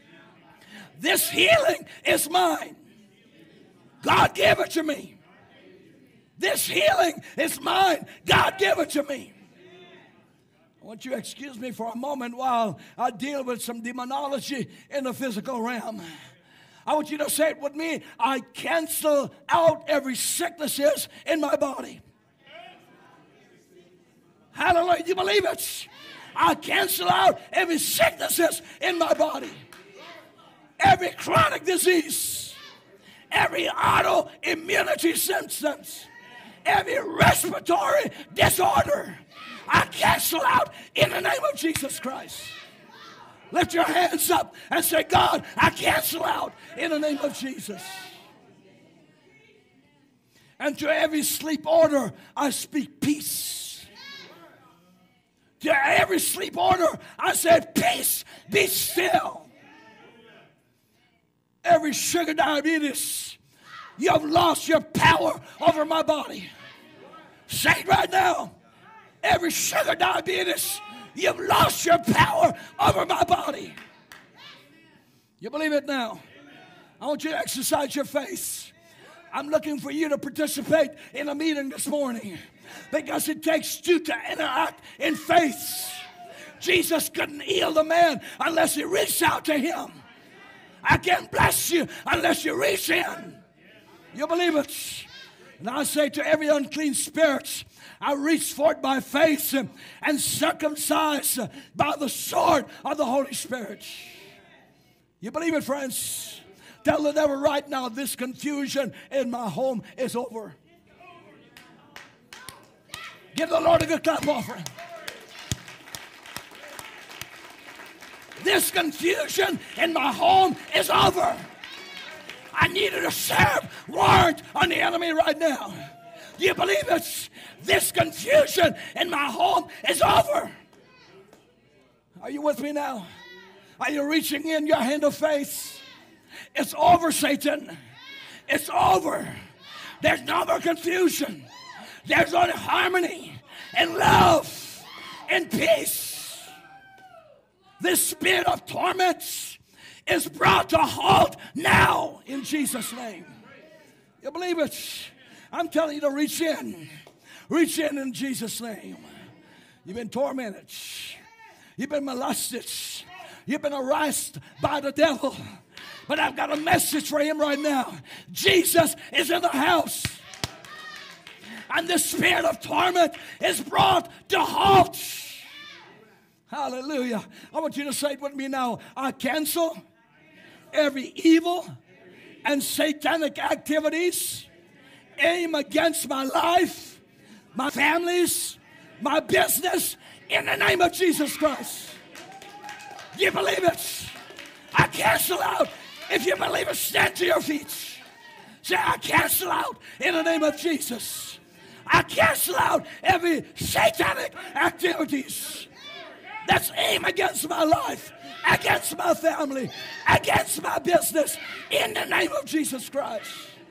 This healing is mine. God gave it to me. This healing is mine. God gave it to me. I want you to excuse me for a moment while I deal with some demonology in the physical realm. I want you to say it with me. I cancel out every sicknesses in my body. Hallelujah. You believe it? I cancel out every sicknesses in my body. Every chronic disease. Every autoimmunity symptoms. Every respiratory disorder. I cancel out in the name of Jesus Christ. Lift your hands up and say, God, I cancel out in the name of Jesus. And to every sleep order, I speak peace. To every sleep order, I said, peace, be still. Every sugar diabetes, you have lost your power over my body. Say it right now. Every sugar diabetes, you've lost your power over my body. You believe it now? I want you to exercise your faith. I'm looking for you to participate in a meeting this morning because it takes you to interact in faith. Jesus couldn't heal the man unless he reached out to him. I can't bless you unless you reach in. You believe it? And I say to every unclean spirit, I reach forth by faith and circumcise by the sword of the Holy Spirit. You believe it, friends? Tell the devil right now, this confusion in my home is over. Give the Lord a good clap offering. This confusion in my home is over. I needed a sharp word on the enemy right now. Do you believe it? This confusion in my home is over. Are you with me now? Are you reaching in your hand of faith? It's over, Satan. It's over. There's no more confusion. There's only harmony and love and peace. This spirit of torment is brought to halt now in Jesus' name. You believe it? I'm telling you to reach in. Reach in Jesus' name. You've been tormented. You've been molested. You've been harassed by the devil. But I've got a message for him right now. Jesus is in the house. And the spirit of torment is brought to halt. Hallelujah. I want you to say it with me now. I cancel every evil and satanic activities aim against my life, my families, my business, in the name of Jesus Christ. Do you believe it? I cancel out. If you believe it, stand to your feet. Say, I cancel out in the name of Jesus. I cancel out every satanic activities that's aimed against my life, against my family, against my business, in the name of Jesus Christ.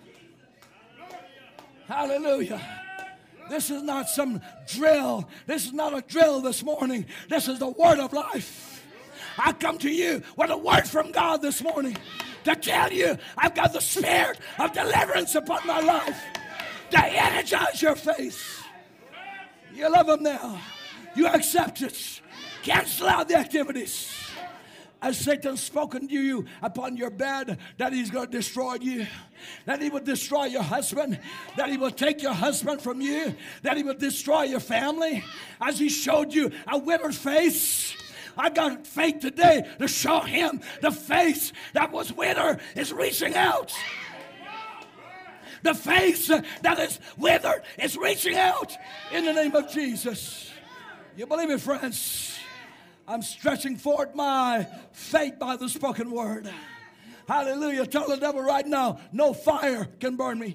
Hallelujah. This is not some drill. This is not a drill this morning. This is the word of life. I come to you with a word from God this morning to tell you I've got the spirit of deliverance upon my life to energize your faith. You love him now. You accept it. Cancel out the activities. As Satan's spoken to you upon your bed, that he's going to destroy you, that he will destroy your husband, that he will take your husband from you, that he will destroy your family, as he showed you a withered face. I got faith today to show him the face that was withered is reaching out. The face that is withered is reaching out in the name of Jesus. You believe it, friends? I'm stretching forth my faith by the spoken word. Hallelujah. Tell the devil right now, no fire can burn me.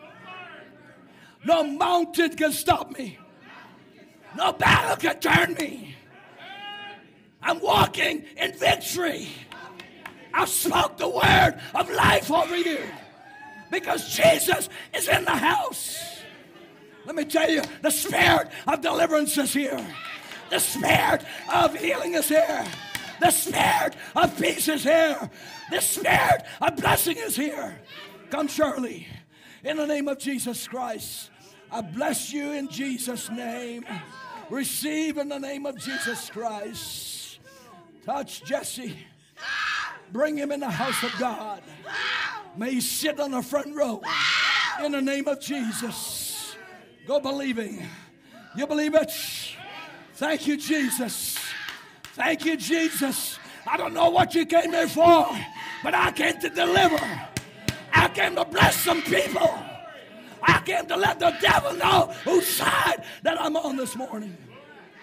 No mountain can stop me. No battle can turn me. I'm walking in victory. I've spoke the word of life over you because Jesus is in the house. Let me tell you, the spirit of deliverance is here. The spirit of healing is here. The spirit of peace is here. The spirit of blessing is here. Come surely in the name of Jesus Christ. I bless you in Jesus' name. Receive in the name of Jesus Christ. Touch Jesse. Bring him in the house of God. May he sit on the front row in the name of Jesus. Go believing. You believe it? Thank you, Jesus. Thank you, Jesus. I don't know what you came here for, but I came to deliver. I came to bless some people. I came to let the devil know whose side that I'm on this morning.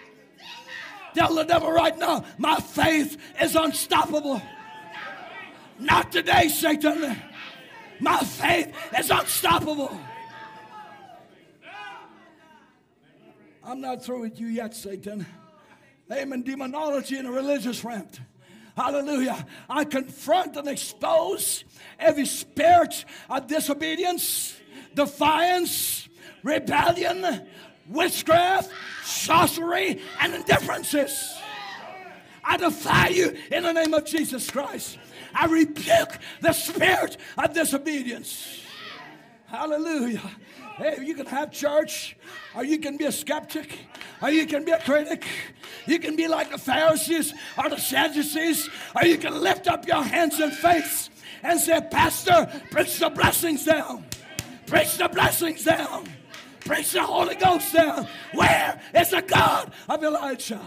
Tell the devil right now, my faith is unstoppable. Not today, Satan. My faith is unstoppable. I'm not through with you yet, Satan. Amen. Demonology in a religious realm. Hallelujah. I confront and expose every spirit of disobedience, defiance, rebellion, witchcraft, sorcery, and indifferences. I defy you in the name of Jesus Christ. I rebuke the spirit of disobedience. Hallelujah. Hey, you can have church, or you can be a skeptic, or you can be a critic. You can be like the Pharisees or the Sadducees, or you can lift up your hands in faith and say, Pastor, preach the blessings down. Preach the blessings down. Preach the Holy Ghost down. Where is the God of Elijah?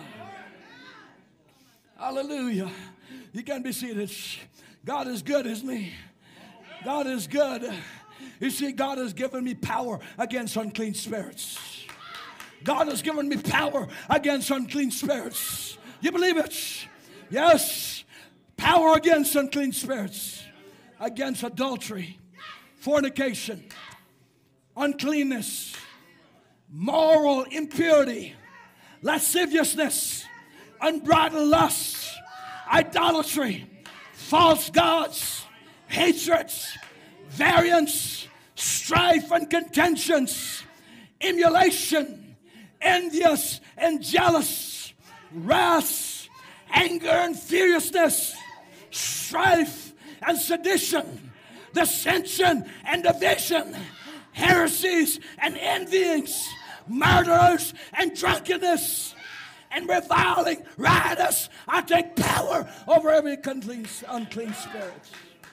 Hallelujah. You can be seated. God is good, isn't he? God is good. You see, God has given me power against unclean spirits. God has given me power against unclean spirits. You believe it? Yes. Power against unclean spirits. Against adultery, fornication, uncleanness, moral impurity, lasciviousness, unbridled lust, idolatry, false gods, hatreds, variance, strife and contentions, emulation, envious and jealous, wrath, anger and furiousness, strife and sedition, dissension and division, heresies and envyings, murderers and drunkenness, and reviling, riotous. I take power over every unclean spirit.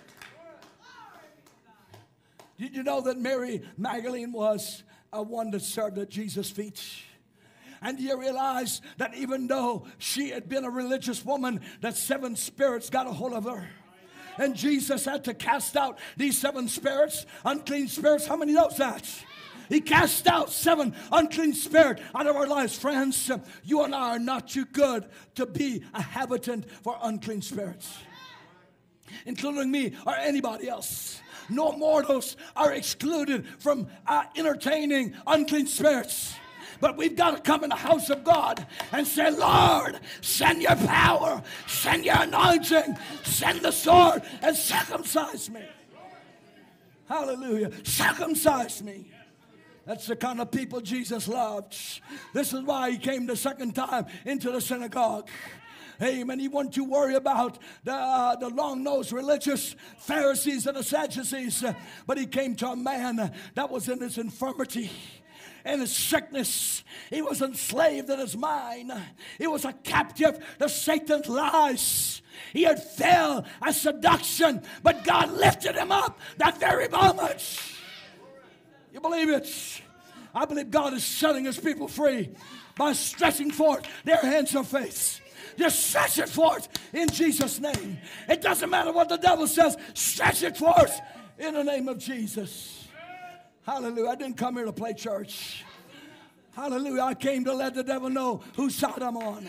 Did you know that Mary Magdalene was one that served at Jesus' feet? And do you realize that even though she had been a religious woman, that 7 spirits got a hold of her? And Jesus had to cast out these 7 spirits, unclean spirits. How many knows that? He cast out 7 unclean spirits out of our lives. Friends, you and I are not too good to be a habitant for unclean spirits, including me or anybody else. No mortals are excluded from entertaining unclean spirits. But we've got to come in the house of God and say, Lord, send your power, send your anointing, send the sword, and circumcise me. Hallelujah. Circumcise me. That's the kind of people Jesus loved. This is why he came the second time into the synagogue. Amen. He wasn't too worried about the long-nosed religious Pharisees and the Sadducees. But he came to a man that was in his infirmity, in his sickness. He was enslaved in his mind. He was a captive to Satan's lies. He had fell a seduction, but God lifted him up that very moment. You believe it? I believe God is setting his people free by stretching forth their hands of faith. Just stretch it forth in Jesus' name. It doesn't matter what the devil says. Stretch it forth in the name of Jesus. Hallelujah. I didn't come here to play church. Hallelujah. I came to let the devil know whose side I'm on.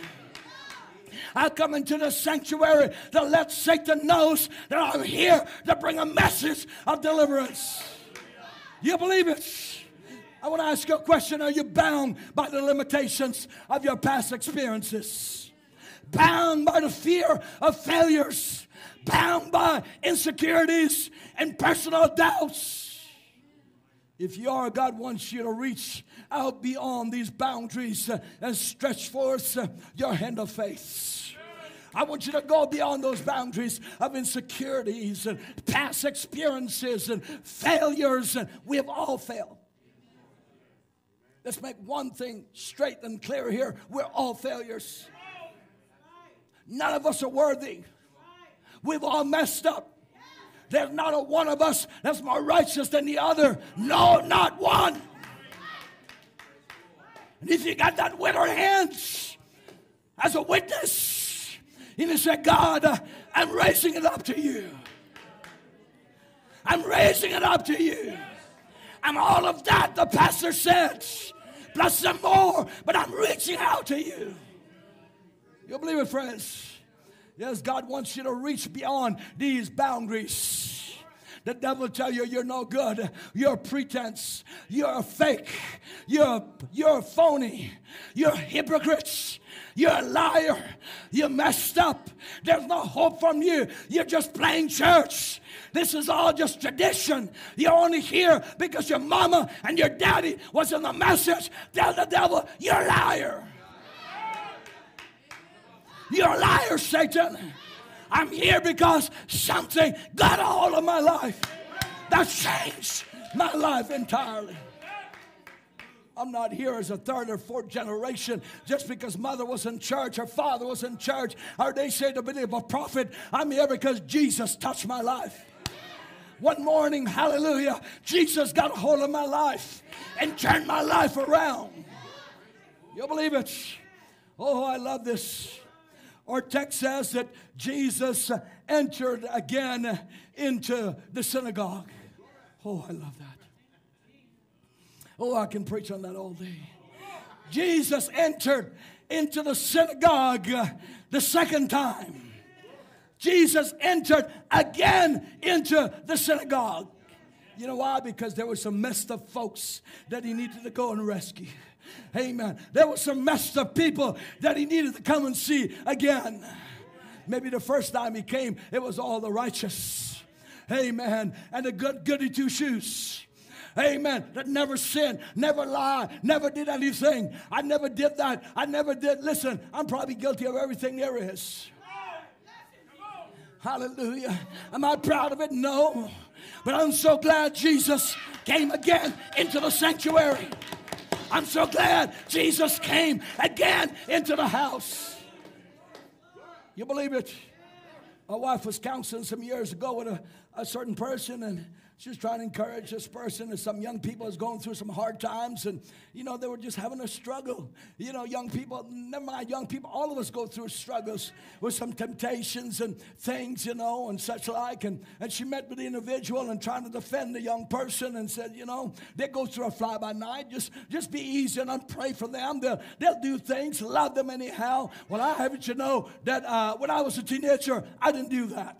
I come into the sanctuary to let Satan know that I'm here to bring a message of deliverance. You believe it? I want to ask you a question. Are you bound by the limitations of your past experiences? Bound by the fear of failures? Bound by insecurities and personal doubts? If you are, God wants you to reach out beyond these boundaries and stretch forth your hand of faith. I want you to go beyond those boundaries of insecurities and past experiences and failures. And we have all failed. Let's make one thing straight and clear here. We're all failures. None of us are worthy. We've all messed up. There's not a one of us that's more righteous than the other. No, not one. And if you got that withered hands as a witness, you can say, God, I'm raising it up to you. I'm raising it up to you. I'm all of that the pastor said, plus some more, but I'm reaching out to you. You believe it, friends? Yes, God wants you to reach beyond these boundaries. The devil tell you you're no good. You're a pretense. You're a fake. You're a phony. You're hypocrites. You're a liar. You're messed up. There's no hope from you. You're just playing church. This is all just tradition. You're only here because your mama and your daddy was in the message. Tell the devil, you're a liar. You're a liar, Satan. I'm here because something got a hold of my life that changed my life entirely. I'm not here as a third or fourth generation just because mother was in church or father was in church or they say to believe a prophet. I'm here because Jesus touched my life. One morning, hallelujah, Jesus got a hold of my life and turned my life around. You believe it? Oh, I love this. Our text says that Jesus entered again into the synagogue. Oh, I love that. Oh, I can preach on that all day. Jesus entered into the synagogue the second time. Jesus entered again into the synagogue. You know why? Because there were some messed up folks that he needed to go and rescue. Amen. There were some messed up people that he needed to come and see again. Maybe the first time he came, it was all the righteous. Amen. And the goody two shoes. Amen. That never sinned, never lied, never did anything. I never did that. I never did. Listen, I'm probably guilty of everything there is. Hallelujah. Am I proud of it? No. But I'm so glad Jesus came again into the sanctuary. I'm so glad Jesus came again into the house. You believe it? My wife was counseling some years ago with a certain person, and she was trying to encourage this person, and some young people was going through some hard times, and, you know, they were just having a struggle. You know, young people, never mind young people, all of us go through struggles with some temptations and things, you know, and such like. And she met with the individual and trying to defend the young person and said, you know, they go through a fly-by-night. Just be easy and pray for them. They'll do things, love them anyhow. Well, I have it, you know, that when I was a teenager, I didn't do that.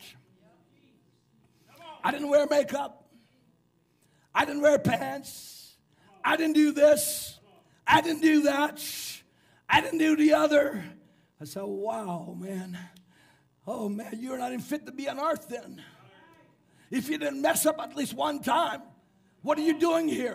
I didn't wear makeup. I didn't wear pants. I didn't do this. I didn't do that. I didn't do the other. I said, wow, man. Oh, man, you're not even fit to be on earth then. If you didn't mess up at least one time, what are you doing here?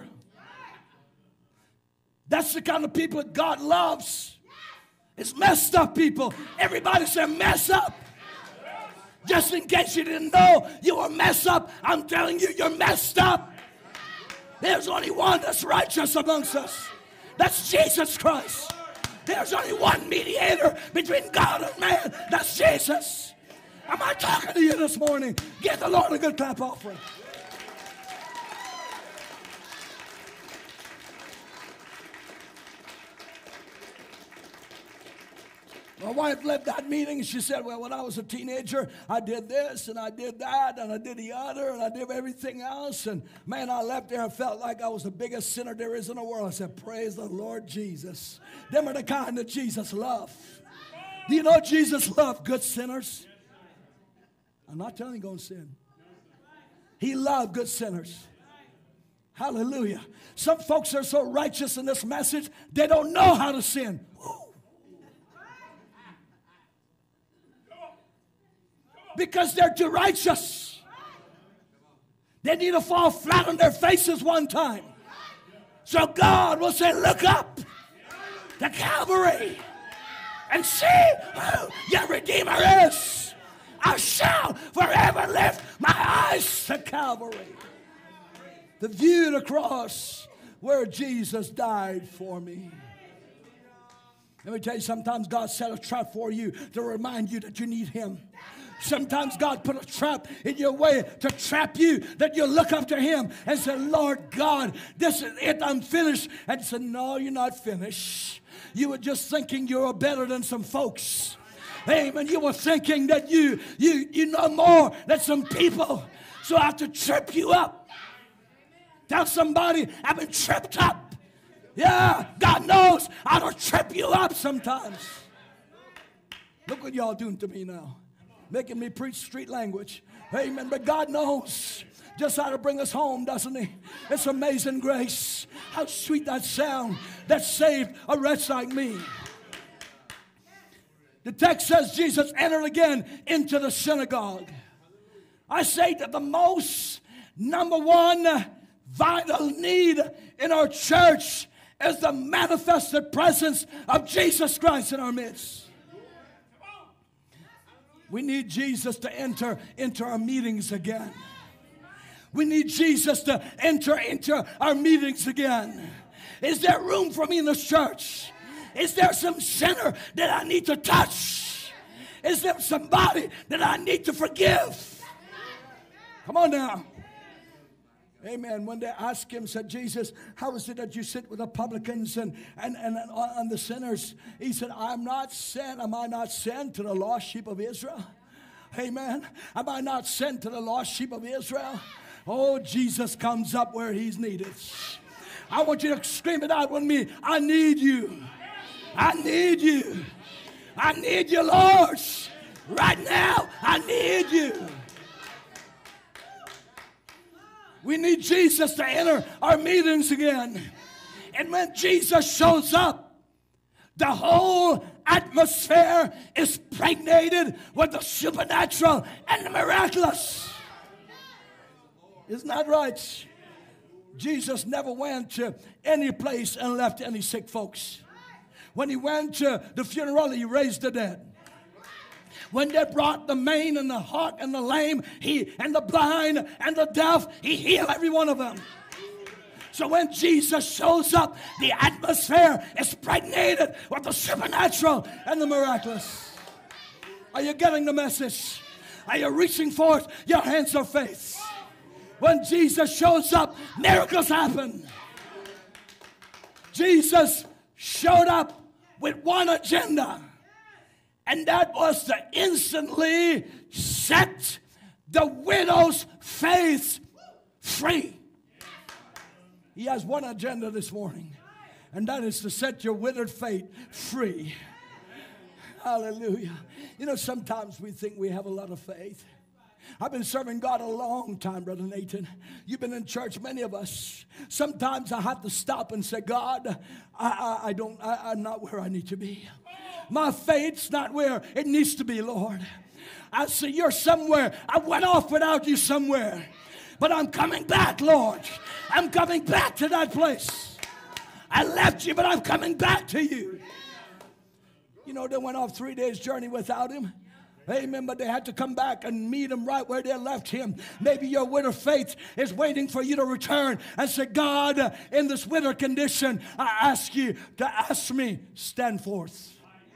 That's the kind of people that God loves. It's messed up people. Everybody said mess up. Just in case you didn't know you were messed up, I'm telling you, you're messed up. There's only one that's righteous amongst us. That's Jesus Christ. There's only one mediator between God and man. That's Jesus. Am I talking to you this morning? Give the Lord a good clap offering. My wife left that meeting and she said, well, when I was a teenager, I did this and I did that and I did the other and I did everything else. And man, I left there and felt like I was the biggest sinner there is in the world. I said, praise the Lord Jesus. Them are the kind that Jesus loved. Do you know Jesus loved good sinners? I'm not telling you go and sin. He loved good sinners. Hallelujah. Some folks are so righteous in this message, they don't know how to sin. Woo. Because they're too righteous. They need to fall flat on their faces one time. So God will say, look up to Calvary and see who your Redeemer is. I shall forever lift my eyes to Calvary. The view of the cross where Jesus died for me. Let me tell you, sometimes God set a trap for you to remind you that you need Him. Sometimes God put a trap in your way to trap you, that you look up to Him and say, Lord God, this is it, I'm finished. And say, no, you're not finished. You were just thinking you were better than some folks. Amen. You were thinking that you know more than some people. So I have to trip you up. Tell somebody, I've been tripped up. Yeah, God knows how to trip you up sometimes. Look what y'all doing to me now. Making me preach street language. Amen. But God knows just how to bring us home, doesn't he? It's amazing grace. How sweet that sound that saved a wretch like me. The text says Jesus entered again into the synagogue. I say that the most number one vital need in our church is the manifested presence of Jesus Christ in our midst. We need Jesus to enter into our meetings again. We need Jesus to enter into our meetings again. Is there room for me in this church? Is there some sinner that I need to touch? Is there somebody that I need to forgive? Come on now. Amen. When they asked him, said, Jesus, how is it that you sit with the publicans and the sinners? He said, am I not sent to the lost sheep of Israel? Amen. Am I not sent to the lost sheep of Israel? Oh, Jesus comes up where he's needed. I want you to scream it out with me. I need you. I need you. I need you, Lord. Right now, I need you. We need Jesus to enter our meetings again. And when Jesus shows up, the whole atmosphere is pregnated with the supernatural and the miraculous. Isn't that right? Jesus never went to any place and left any sick folks. When he went to the funeral, he raised the dead. When they brought the maimed and the halt and the lame, and the blind and the deaf, he healed every one of them. So when Jesus shows up, the atmosphere is pregnated with the supernatural and the miraculous. Are you getting the message? Are you reaching forth your hands of faith? When Jesus shows up, miracles happen. Jesus showed up with one agenda. And that was to instantly set the widow's faith free. He has one agenda this morning, and that is to set your withered faith free. Hallelujah. You know, sometimes we think we have a lot of faith. I've been serving God a long time, Brother Nathan. You've been in church, many of us. Sometimes I have to stop and say, God, I'm not where I need to be. My faith's not where it needs to be, Lord. I say, you're somewhere. I went off without you somewhere. But I'm coming back, Lord. I'm coming back to that place. I left you, but I'm coming back to you. You know, they went off 3 days journey without him. Amen, but they had to come back and meet him right where they left him. Maybe your withered faith is waiting for you to return and say, God, in this withered condition, I ask you to ask me, stand forth.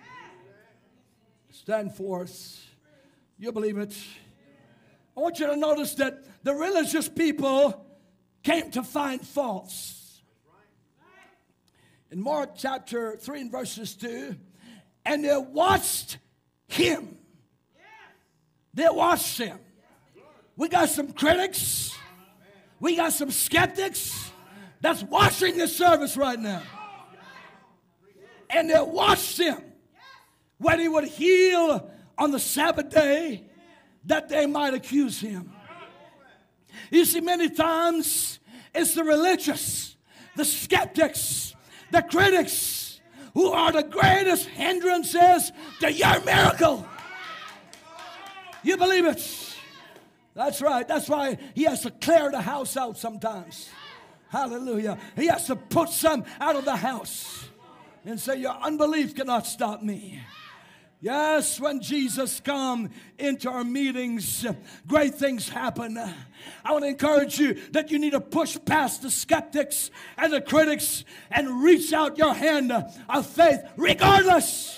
Stand forth. You believe it? I want you to notice that the religious people came to find faults. In Mark chapter 3 and verses 2, and they watched him. They watched him. We got some critics. We got some skeptics that's watching this service right now. And they watched him when he would heal on the Sabbath day, that they might accuse him. You see, many times it's the religious, the skeptics, the critics who are the greatest hindrances to your miracle. You believe it? That's right. That's why he has to clear the house out sometimes. Hallelujah. He has to put some out of the house and say, your unbelief cannot stop me. Yes, when Jesus comes into our meetings, great things happen. I want to encourage you that you need to push past the skeptics and the critics and reach out your hand of faith regardless.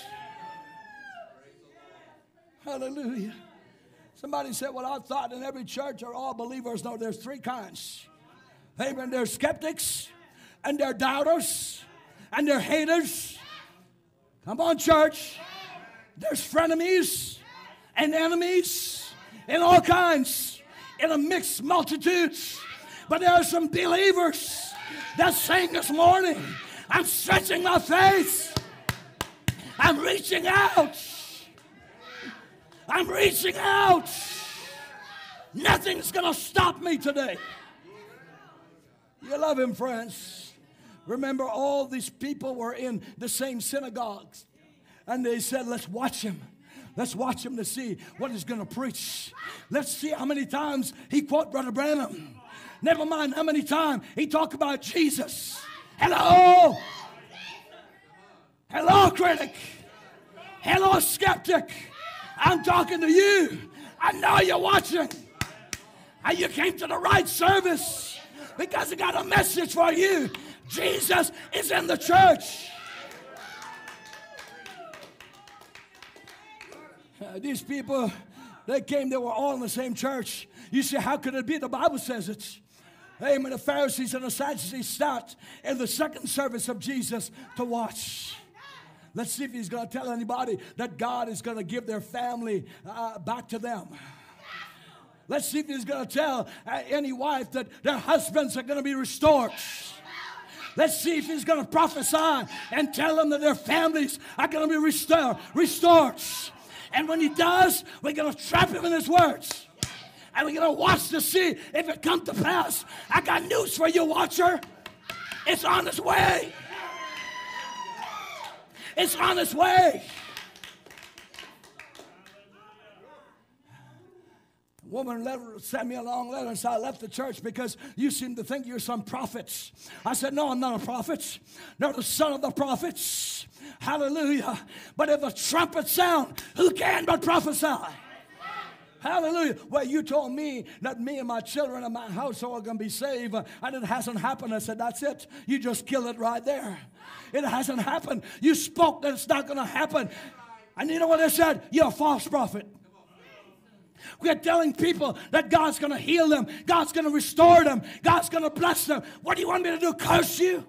Hallelujah. Somebody said, well, I thought in every church are all believers. No, there's three kinds. Amen. There's skeptics, and they're doubters, and they're haters. Come on, church. There's frenemies and enemies and all kinds in a mixed multitude. But there are some believers that sang this morning, I'm stretching my faith. I'm reaching out. I'm reaching out. Nothing's going to stop me today. You love him, friends. Remember, all these people were in the same synagogues. And they said, let's watch him. Let's watch him to see what he's going to preach. Let's see how many times he quote Brother Branham. Never mind how many times he talked about Jesus. Hello. Hello, critic. Hello, skeptic. I'm talking to you. I know you're watching. And you came to the right service because I got a message for you. Jesus is in the church. These people, they came, they were all in the same church. You say, how could it be? The Bible says it. Amen. The Pharisees and the Sadducees sat in the second service of Jesus to watch. Let's see if he's going to tell anybody that God is going to give their family back to them. Let's see if he's going to tell any wife that their husbands are going to be restored. Let's see if he's going to prophesy and tell them that their families are going to be restored. And when he does, we're going to trap him in his words. And we're going to watch to see if it comes to pass. I got news for you, watcher. It's on its way. It's on its way. A woman sent me a long letter and said, I left the church because you seem to think you're some prophets. I said, no, I'm not a prophet. Nor the son of the prophets. Hallelujah. But if the trumpet sound, who can but prophesy? Hallelujah. Well, you told me that me and my children and my household are going to be saved, and it hasn't happened. I said, that's it. You just killed it right there. It hasn't happened. You spoke that it's not going to happen. And you know what I said? You're a false prophet. We're telling people that God's going to heal them. God's going to restore them. God's going to bless them. What do you want me to do? Curse you?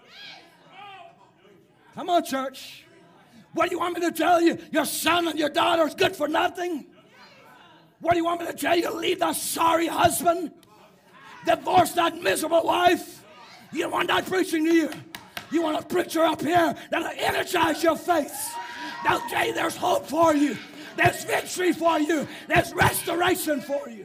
Come on, church. What do you want me to tell you? Your son and your daughter is good for nothing? What do you want me to tell you? Leave that sorry husband? Divorce that miserable wife? You want that preaching to you? You want a preacher up here that'll energize your faith? That'll tell you there's hope for you. There's victory for you. There's restoration for you.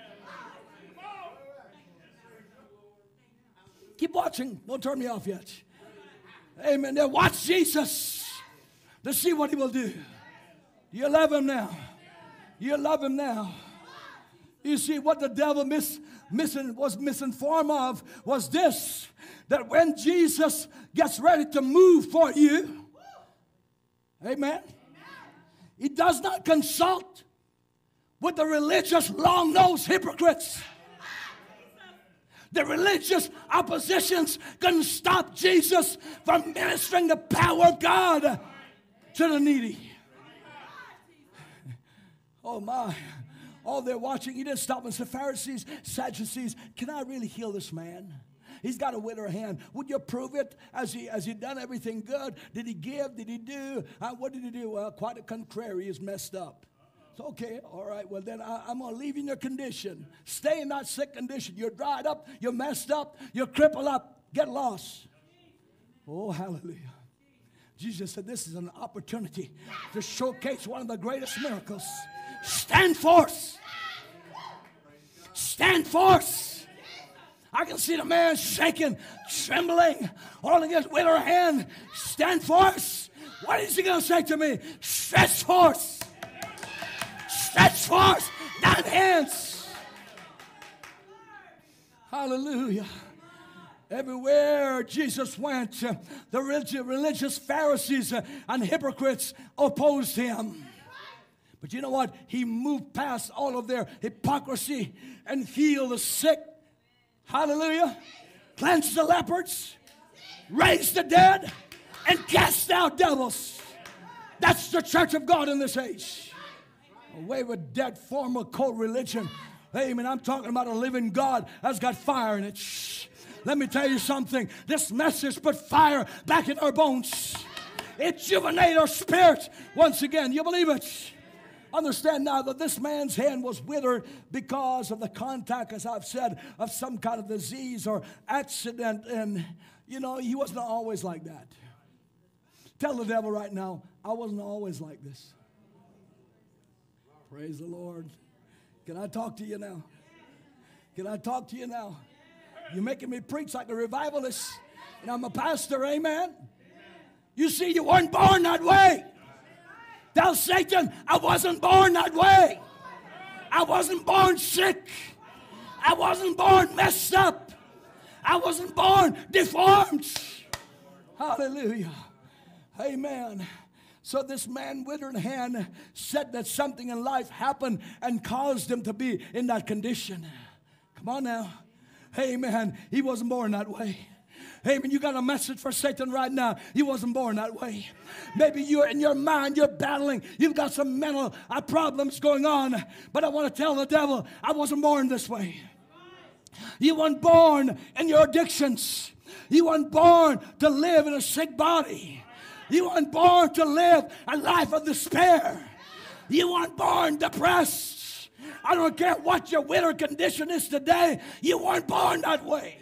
Keep watching. Don't turn me off yet. Amen. Now watch Jesus to see what he will do. You love him now. You love him now. You see, what the devil was misinformed of was this, that when Jesus gets ready to move for you, amen, he does not consult with the religious long-nosed hypocrites. The religious oppositions couldn't stop Jesus from ministering the power of God to the needy. Oh my. Oh, they're watching. He didn't stop and say, Pharisees, Sadducees, can I really heal this man? He's got a withered hand. Would you prove it? Has he done everything good? Did he give? Did he do? What did he do? Well, quite a contrary. He's messed up. So, okay, all right. Well, then I'm going to leave you in your condition. Stay in that sick condition. You're dried up. You're messed up. You're crippled up. Get lost. Oh, hallelujah. Jesus said this is an opportunity to showcase one of the greatest miracles. Stand forth. Stand forth. I can see the man shaking, trembling, holding his withered hand. Stand forth. What is he going to say to me? Stretch forth. Stretch forth. Not hands. Hallelujah. Everywhere Jesus went, the religious Pharisees and hypocrites opposed him. But you know what? He moved past all of their hypocrisy and healed the sick. Hallelujah. Cleansed the lepers. Raised the dead. And cast out devils. That's the church of God in this age. Away with dead former cult religion. Amen. I'm talking about a living God that's got fire in it. Shh. Let me tell you something. This message put fire back in our bones. It rejuvenated our spirit once again. You believe it? Understand now that this man's hand was withered because of the contact, as I've said, of some kind of disease or accident. And, you know, he wasn't always like that. Tell the devil right now, I wasn't always like this. Praise the Lord. Can I talk to you now? Can I talk to you now? You're making me preach like a revivalist, and I'm a pastor, amen? You see, you weren't born that way. Tell Satan, I wasn't born that way. I wasn't born sick. I wasn't born messed up. I wasn't born deformed. Hallelujah. Amen. So this man, withered hand, said that something in life happened and caused him to be in that condition. Come on now. Amen. He wasn't born that way. Amen. You got a message for Satan right now. He wasn't born that way. Maybe you're in your mind, you're battling. You've got some mental problems going on. But I want to tell the devil, I wasn't born this way. You weren't born in your addictions. You weren't born to live in a sick body. You weren't born to live a life of despair. You weren't born depressed. I don't care what your winter condition is today. You weren't born that way.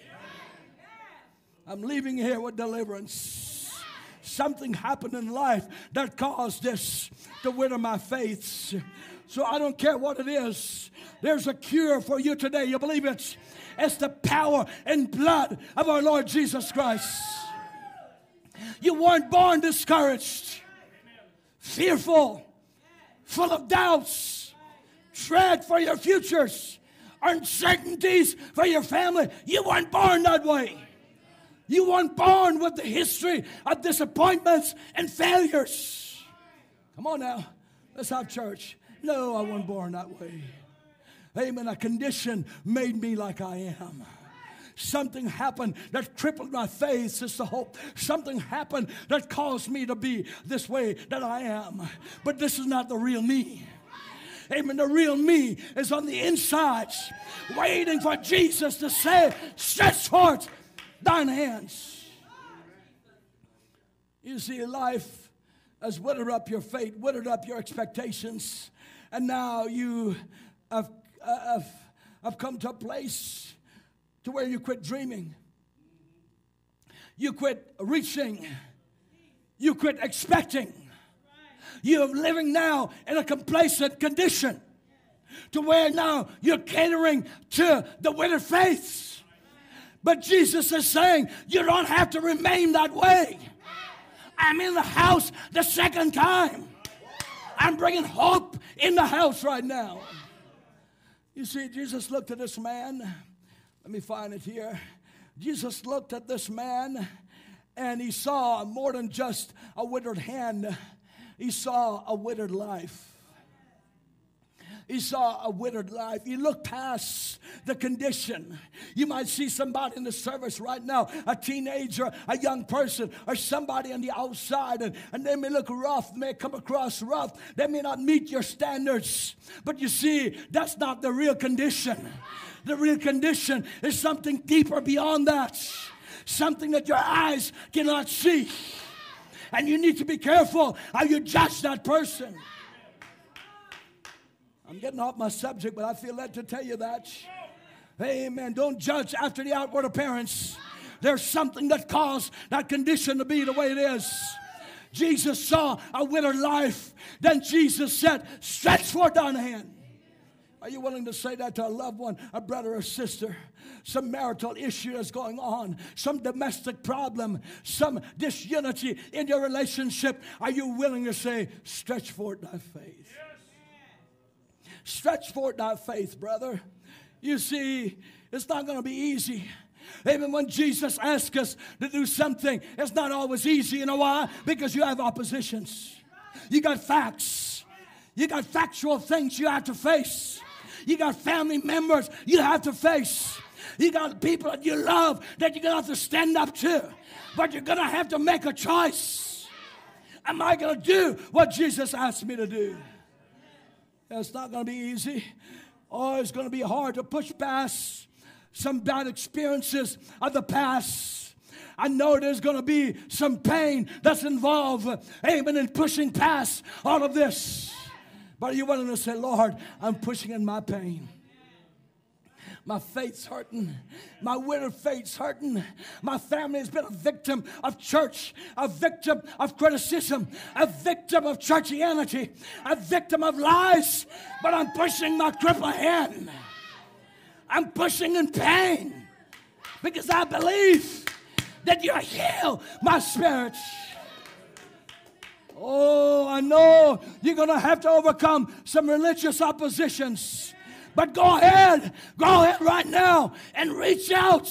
I'm leaving here with deliverance. Something happened in life that caused this to wither my faith. So I don't care what it is. There's a cure for you today. You believe it? It's the power and blood of our Lord Jesus Christ. You weren't born discouraged, fearful, full of doubts, dread for your futures, uncertainties for your family. You weren't born that way. You weren't born with the history of disappointments and failures. Come on now, let's have church. No, I wasn't born that way. Amen. A condition made me like I am. Something happened that crippled my faith, Sister Hope. Something happened that caused me to be this way that I am. But this is not the real me. Amen. The real me is on the inside, waiting for Jesus to say, stretch forth thine hands. You see, life has withered up your faith, withered up your expectations, and now you have come to a place to where you quit dreaming. You quit reaching. You quit expecting. You're living now in a complacent condition to where now you're catering to the withered faith. But Jesus is saying you don't have to remain that way. I'm in the house the second time. I'm bringing hope in the house right now. You see, Jesus looked at this man. Let me find it here. Jesus looked at this man and he saw more than just a withered hand. He saw a withered life. He saw a withered life. He looked past the condition. You might see somebody in the service right now, a teenager, a young person, or somebody on the outside, and they may look rough, may come across rough. They may not meet your standards. But you see, that's not the real condition. The real condition is something deeper beyond that. Something that your eyes cannot see. And you need to be careful how you judge that person. I'm getting off my subject, but I feel led to tell you that. Amen. Don't judge after the outward appearance. There's something that caused that condition to be the way it is. Jesus saw a withered life. Then Jesus said, stretch forth thine hand. Are you willing to say that to a loved one, a brother or sister? Some marital issue that's going on, some domestic problem, some disunity in your relationship. Are you willing to say, stretch forth thy faith? Stretch forth thy faith, brother. You see, it's not going to be easy. Even when Jesus asks us to do something, it's not always easy. You know why? Because you have oppositions. You got facts. You got factual things you have to face. You got family members you have to face. You got people that you love that you're going to have to stand up to. But you're going to have to make a choice. Am I going to do what Jesus asked me to do? It's not going to be easy. Oh, it's going to be hard to push past some bad experiences of the past. I know there's going to be some pain that's involved, amen, in pushing past all of this. But are you willing to say, Lord, I'm pushing in my pain. My faith's hurting. My withered faith's hurting. My family has been a victim of church, a victim of criticism, a victim of churchianity, a victim of lies. But I'm pushing my cripple ahead. I'm pushing in pain because I believe that you heal my spirit. Oh, I know you're going to have to overcome some religious oppositions. But go ahead right now and reach out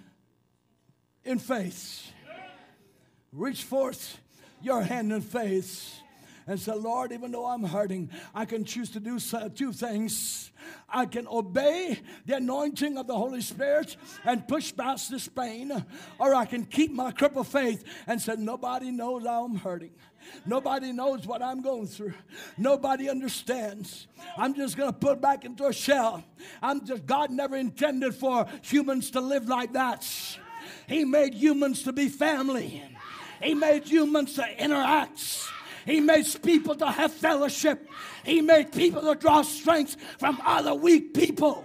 in faith. Reach forth your hand in faith and say, Lord, even though I'm hurting, I can choose to do two things. I can obey the anointing of the Holy Spirit and push past this pain, or I can keep my crippled faith and say, nobody knows how I'm hurting. Nobody knows what I'm going through. Nobody understands. I'm just going to put back into a shell. God never intended for humans to live like that. He made humans to be family. He made humans to interact. He made people to have fellowship. He made people to draw strength from other weak people.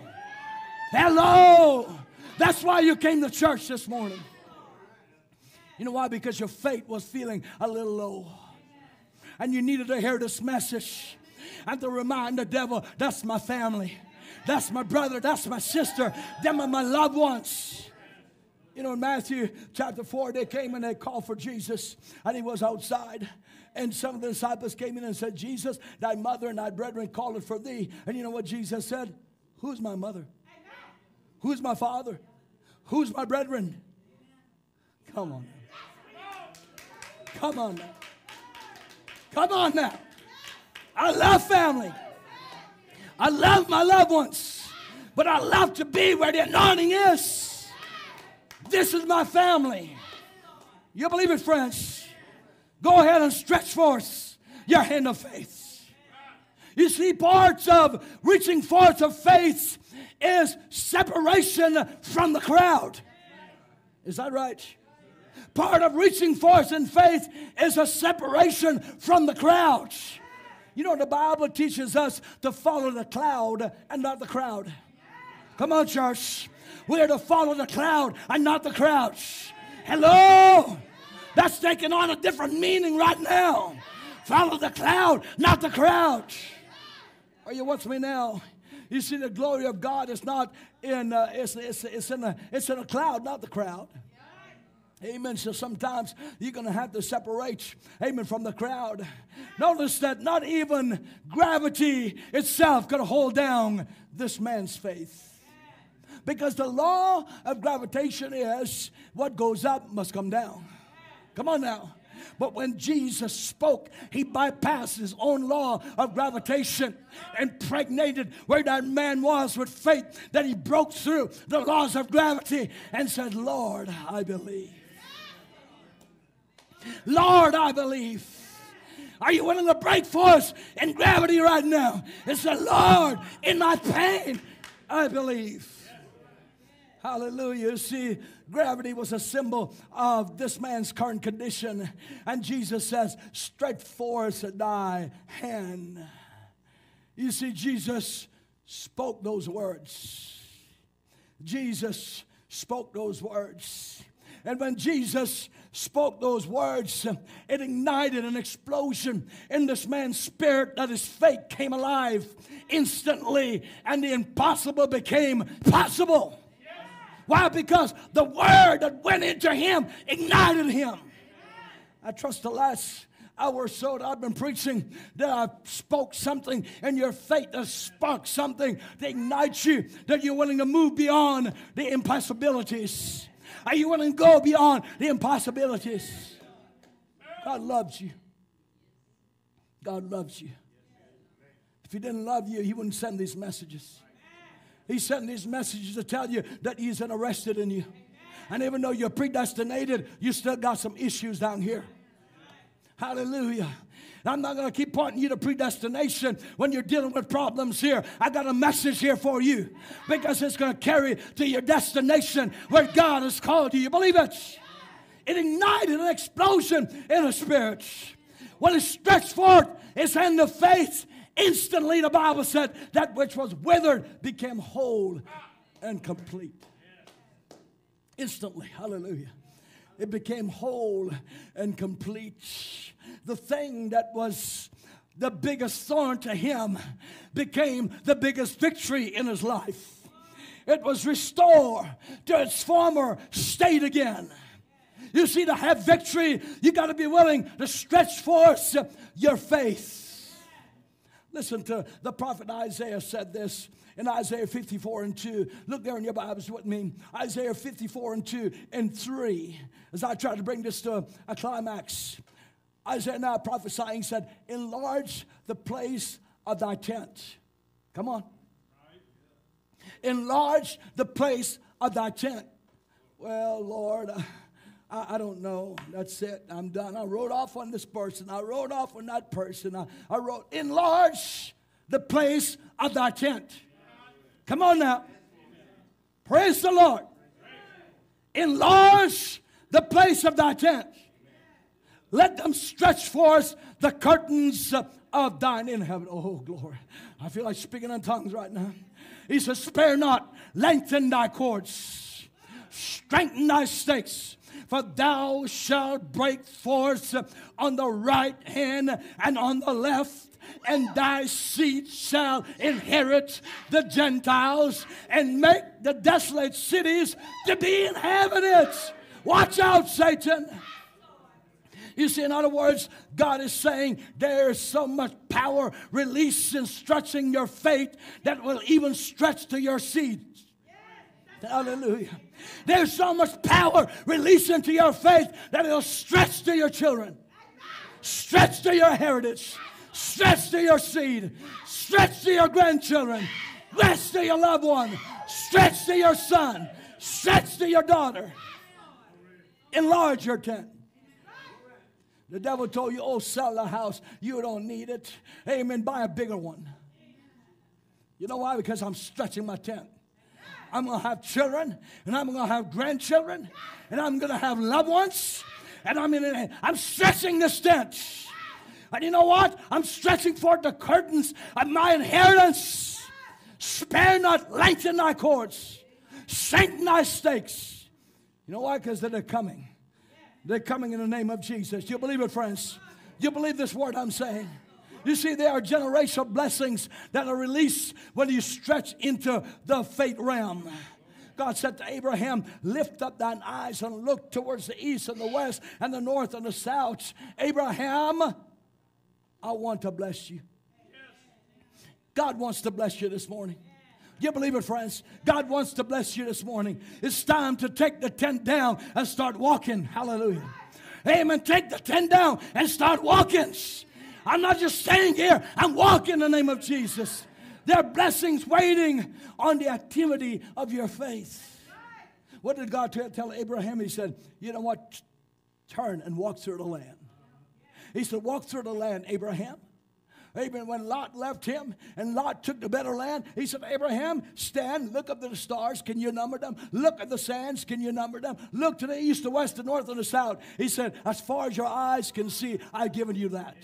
Hello. That's why you came to church this morning. You know why? Because your faith was feeling a little low. And you needed to hear this message and to remind the devil, that's my family. That's my brother. That's my sister. Them are my loved ones. You know, in Matthew chapter 4, they came and they called for Jesus, and he was outside. And some of the disciples came in and said, Jesus, thy mother and thy brethren calleth for thee. And you know what Jesus said? Who's my mother? Who's my father? Who's my brethren? Come on now. Come on now. Come on now. I love family. I love my loved ones. But I love to be where the anointing is. This is my family. You believe it, friends? Go ahead and stretch forth your hand of faith. You see, parts of reaching forth of faith is separation from the crowd. Is that right? Part of reaching forth in faith is a separation from the crowd. You know, the Bible teaches us to follow the cloud and not the crowd. Come on, church. We're to follow the cloud and not the crowd. Hello? That's taking on a different meaning right now. Follow the cloud, not the crowd. Are you with me now? You see, the glory of God is not in it's in a cloud, not the crowd. Amen. So sometimes you're going to have to separate, amen, from the crowd. Notice that not even gravity itself could hold down this man's faith. Because the law of gravitation is what goes up must come down. Come on now. But when Jesus spoke, he bypassed his own law of gravitation, impregnated where that man was with faith, that he broke through the laws of gravity and said, Lord, I believe. Lord, I believe. Are you willing to break forth in gravity right now and say, Lord, in my pain, I believe. Hallelujah. See, gravity was a symbol of this man's current condition. And Jesus says, stretch forth thy hand. You see, Jesus spoke those words. Jesus spoke those words. And when Jesus spoke those words, it ignited an explosion in this man's spirit that his faith came alive instantly, and the impossible became possible. Why? Because the word that went into him ignited him. I trust the last hour or so that I've been preaching that I spoke something in your faith, that sparked something that ignites you, that you're willing to move beyond the impossibilities. Are you willing to go beyond the impossibilities? God loves you. God loves you. If he didn't love you, he wouldn't send these messages. He sent these messages to tell you that he's interested in you. And even though you're predestinated, you still got some issues down here. Hallelujah. I'm not going to keep pointing you to predestination when you're dealing with problems here. I got a message here for you because it's going to carry to your destination where God has called you. You believe it? It ignited an explosion in the spirit. When it stretched forth its hand of faith, instantly the Bible said that which was withered became whole and complete. Instantly, hallelujah. It became whole and complete. The thing that was the biggest thorn to him became the biggest victory in his life. It was restored to its former state again. You see, to have victory, you got to be willing to stretch forth your faith. Listen to the prophet Isaiah said this in Isaiah 54 and 2. Look there in your Bibles with me. Isaiah 54 and 2 and 3. As I try to bring this to a climax. Isaiah now prophesying said, enlarge the place of thy tent. Come on. Enlarge the place of thy tent. Well, Lord, I don't know. That's it. I'm done. I wrote off on this person. I wrote off on that person. I wrote, enlarge the place of thy tent. Come on now. Praise the Lord. Enlarge the place of thy tent. Let them stretch forth the curtains of thine in heaven. Oh, glory. I feel like speaking in tongues right now. He says, spare not, lengthen thy cords, strengthen thy stakes, for thou shalt break forth on the right hand and on the left, and thy seed shall inherit the Gentiles and make the desolate cities to be inhabited. Watch out, Satan. You see, in other words, God is saying there is so much power released in stretching your faith that will even stretch to your seed. Hallelujah. There's so much power released into your faith that it'll stretch to your children, stretch to your heritage, stretch to your seed, stretch to your grandchildren, stretch to your loved one, stretch to your son, stretch to your daughter. Enlarge your tent. The devil told you, oh, sell the house. You don't need it. Amen. Buy a bigger one. You know why? Because I'm stretching my tent. I'm going to have children, and I'm going to have grandchildren, and I'm going to have loved ones, and I'm stretching this tent. And you know what? I'm stretching forth the curtains of my inheritance. Spare not, lengthen thy cords, strengthen thy stakes. You know why? Because they're coming. They're coming in the name of Jesus. You believe it, friends? You believe this word I'm saying? You see, there are generational blessings that are released when you stretch into the faith realm. God said to Abraham, lift up thine eyes and look towards the east and the west and the north and the south. Abraham, I want to bless you. God wants to bless you this morning. You believe it, friends? God wants to bless you this morning. It's time to take the tent down and start walking. Hallelujah. Amen. Take the tent down and start walking. I'm not just staying here. I'm walking in the name of Jesus. There are blessings waiting on the activity of your faith. What did God tell Abraham? He said, you know what? Turn and walk through the land. He said, walk through the land, Abraham. Amen. When Lot left him and Lot took the better land, he said, Abraham, stand, look up to the stars. Can you number them? Look at the sands. Can you number them? Look to the east, the west, the north, and the south. He said, as far as your eyes can see, I've given you that.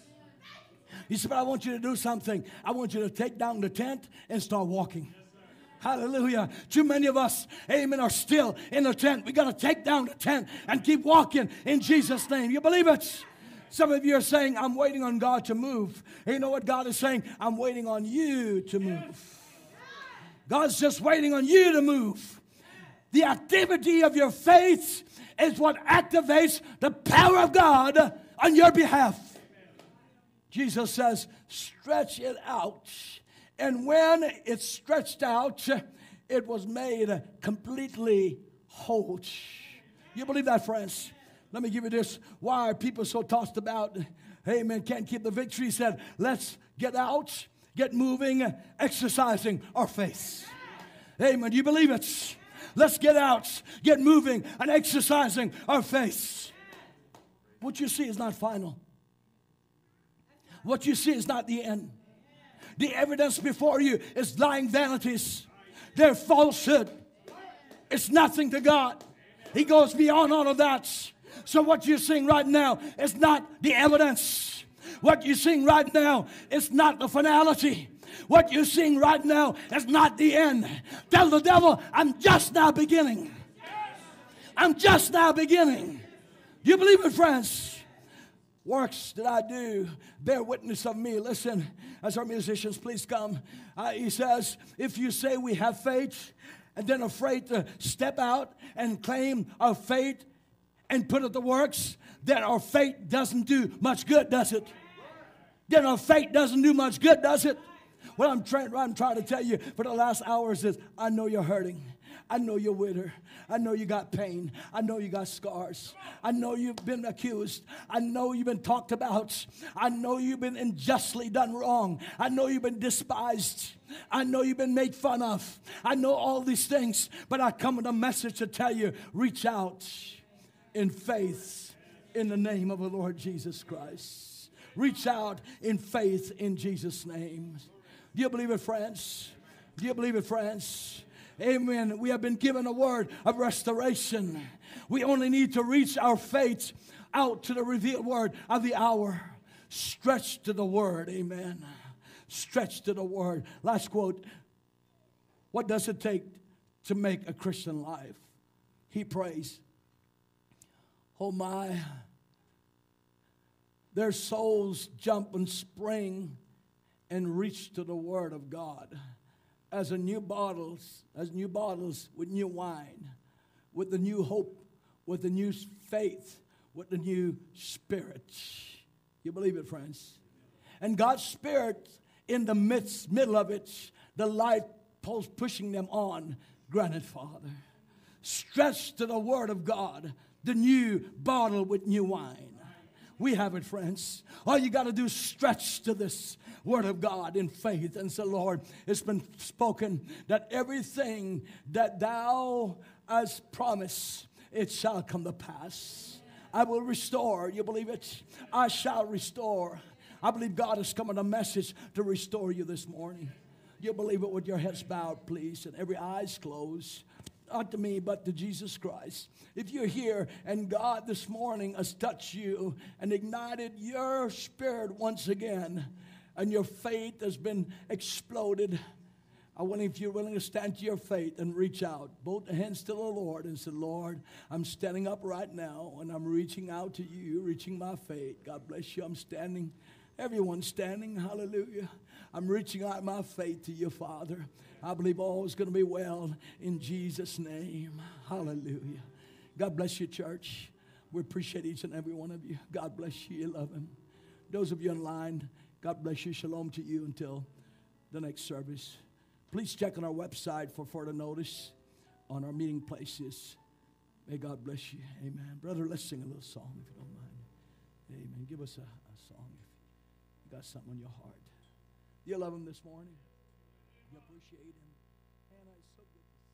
He said, but I want you to do something. I want you to take down the tent and start walking. Hallelujah. Too many of us, amen, are still in the tent. We got to take down the tent and keep walking in Jesus' name. You believe it? Some of you are saying, I'm waiting on God to move. And you know what God is saying? I'm waiting on you to move. God's just waiting on you to move. The activity of your faith is what activates the power of God on your behalf. Jesus says, stretch it out. And when it's stretched out, it was made completely whole. You believe that, friends? Let me give you this. Why are people so tossed about? Amen. Can't keep the victory. He said, let's get out, get moving, exercising our faith. Amen. Do you believe it? Let's get out, get moving, and exercising our faith. What you see is not final. What you see is not the end. The evidence before you is lying vanities. They're falsehood. It's nothing to God. He goes beyond all of that. So what you're seeing right now is not the evidence. What you're seeing right now is not the finality. What you're seeing right now is not the end. Tell the devil, I'm just now beginning. I'm just now beginning. Do you believe it, friends? Works that I do bear witness of me. Listen, as our musicians, please come. He says, if you say we have faith and then afraid to step out and claim our faith and put it to works, then our faith doesn't do much good, does it? Then our faith doesn't do much good, does it? What I'm trying to tell you for the last hours is, I know you're hurting. I know you're with her. I know you got pain. I know you got scars. I know you've been accused. I know you've been talked about. I know you've been unjustly done wrong. I know you've been despised. I know you've been made fun of. I know all these things. But I come with a message to tell you, reach out in faith in the name of the Lord Jesus Christ. Reach out in faith in Jesus' name. Do you believe it, friends? Do you believe it, friends? Amen. We have been given a word of restoration. We only need to reach our faith out to the revealed word of the hour. Stretch to the word. Amen. Stretch to the word. Last quote. What does it take to make a Christian life? He prays. Oh my. Their souls jump and spring and reach to the word of God. As new bottles with new wine, with the new hope, with the new faith, with the new spirit. You believe it, friends? And God's Spirit in the middle of it, the life pushing them on. Granted, Father, stretch to the word of God, the new bottle with new wine. We have it, friends. All you got to do is stretch to this word of God in faith and say, Lord, it's been spoken that everything that thou hast promised, it shall come to pass. I will restore. You believe it? I shall restore. I believe God is coming a message to restore you this morning. You believe it with your heads bowed, please, and every eyes closed. Not to me, but to Jesus Christ. If you're here and God this morning has touched you and ignited your spirit once again, and your faith has been exploded, I wonder if you're willing to stand to your faith and reach out, both hands to the Lord, and say, Lord, I'm standing up right now, and I'm reaching out to you, reaching my faith. God bless you. I'm standing. Everyone's standing. Hallelujah. I'm reaching out my faith to you, Father. I believe all is going to be well in Jesus' name. Hallelujah. God bless you, church. We appreciate each and every one of you. God bless you. You love him. Those of you online, God bless you. Shalom to you until the next service. Please check on our website for further notice on our meeting places. May God bless you. Amen. Brother, let's sing a little song if you don't mind. Amen. Give us a song if you got something on your heart. You love him this morning. You appreciate him. Hannah, it's so good to see you.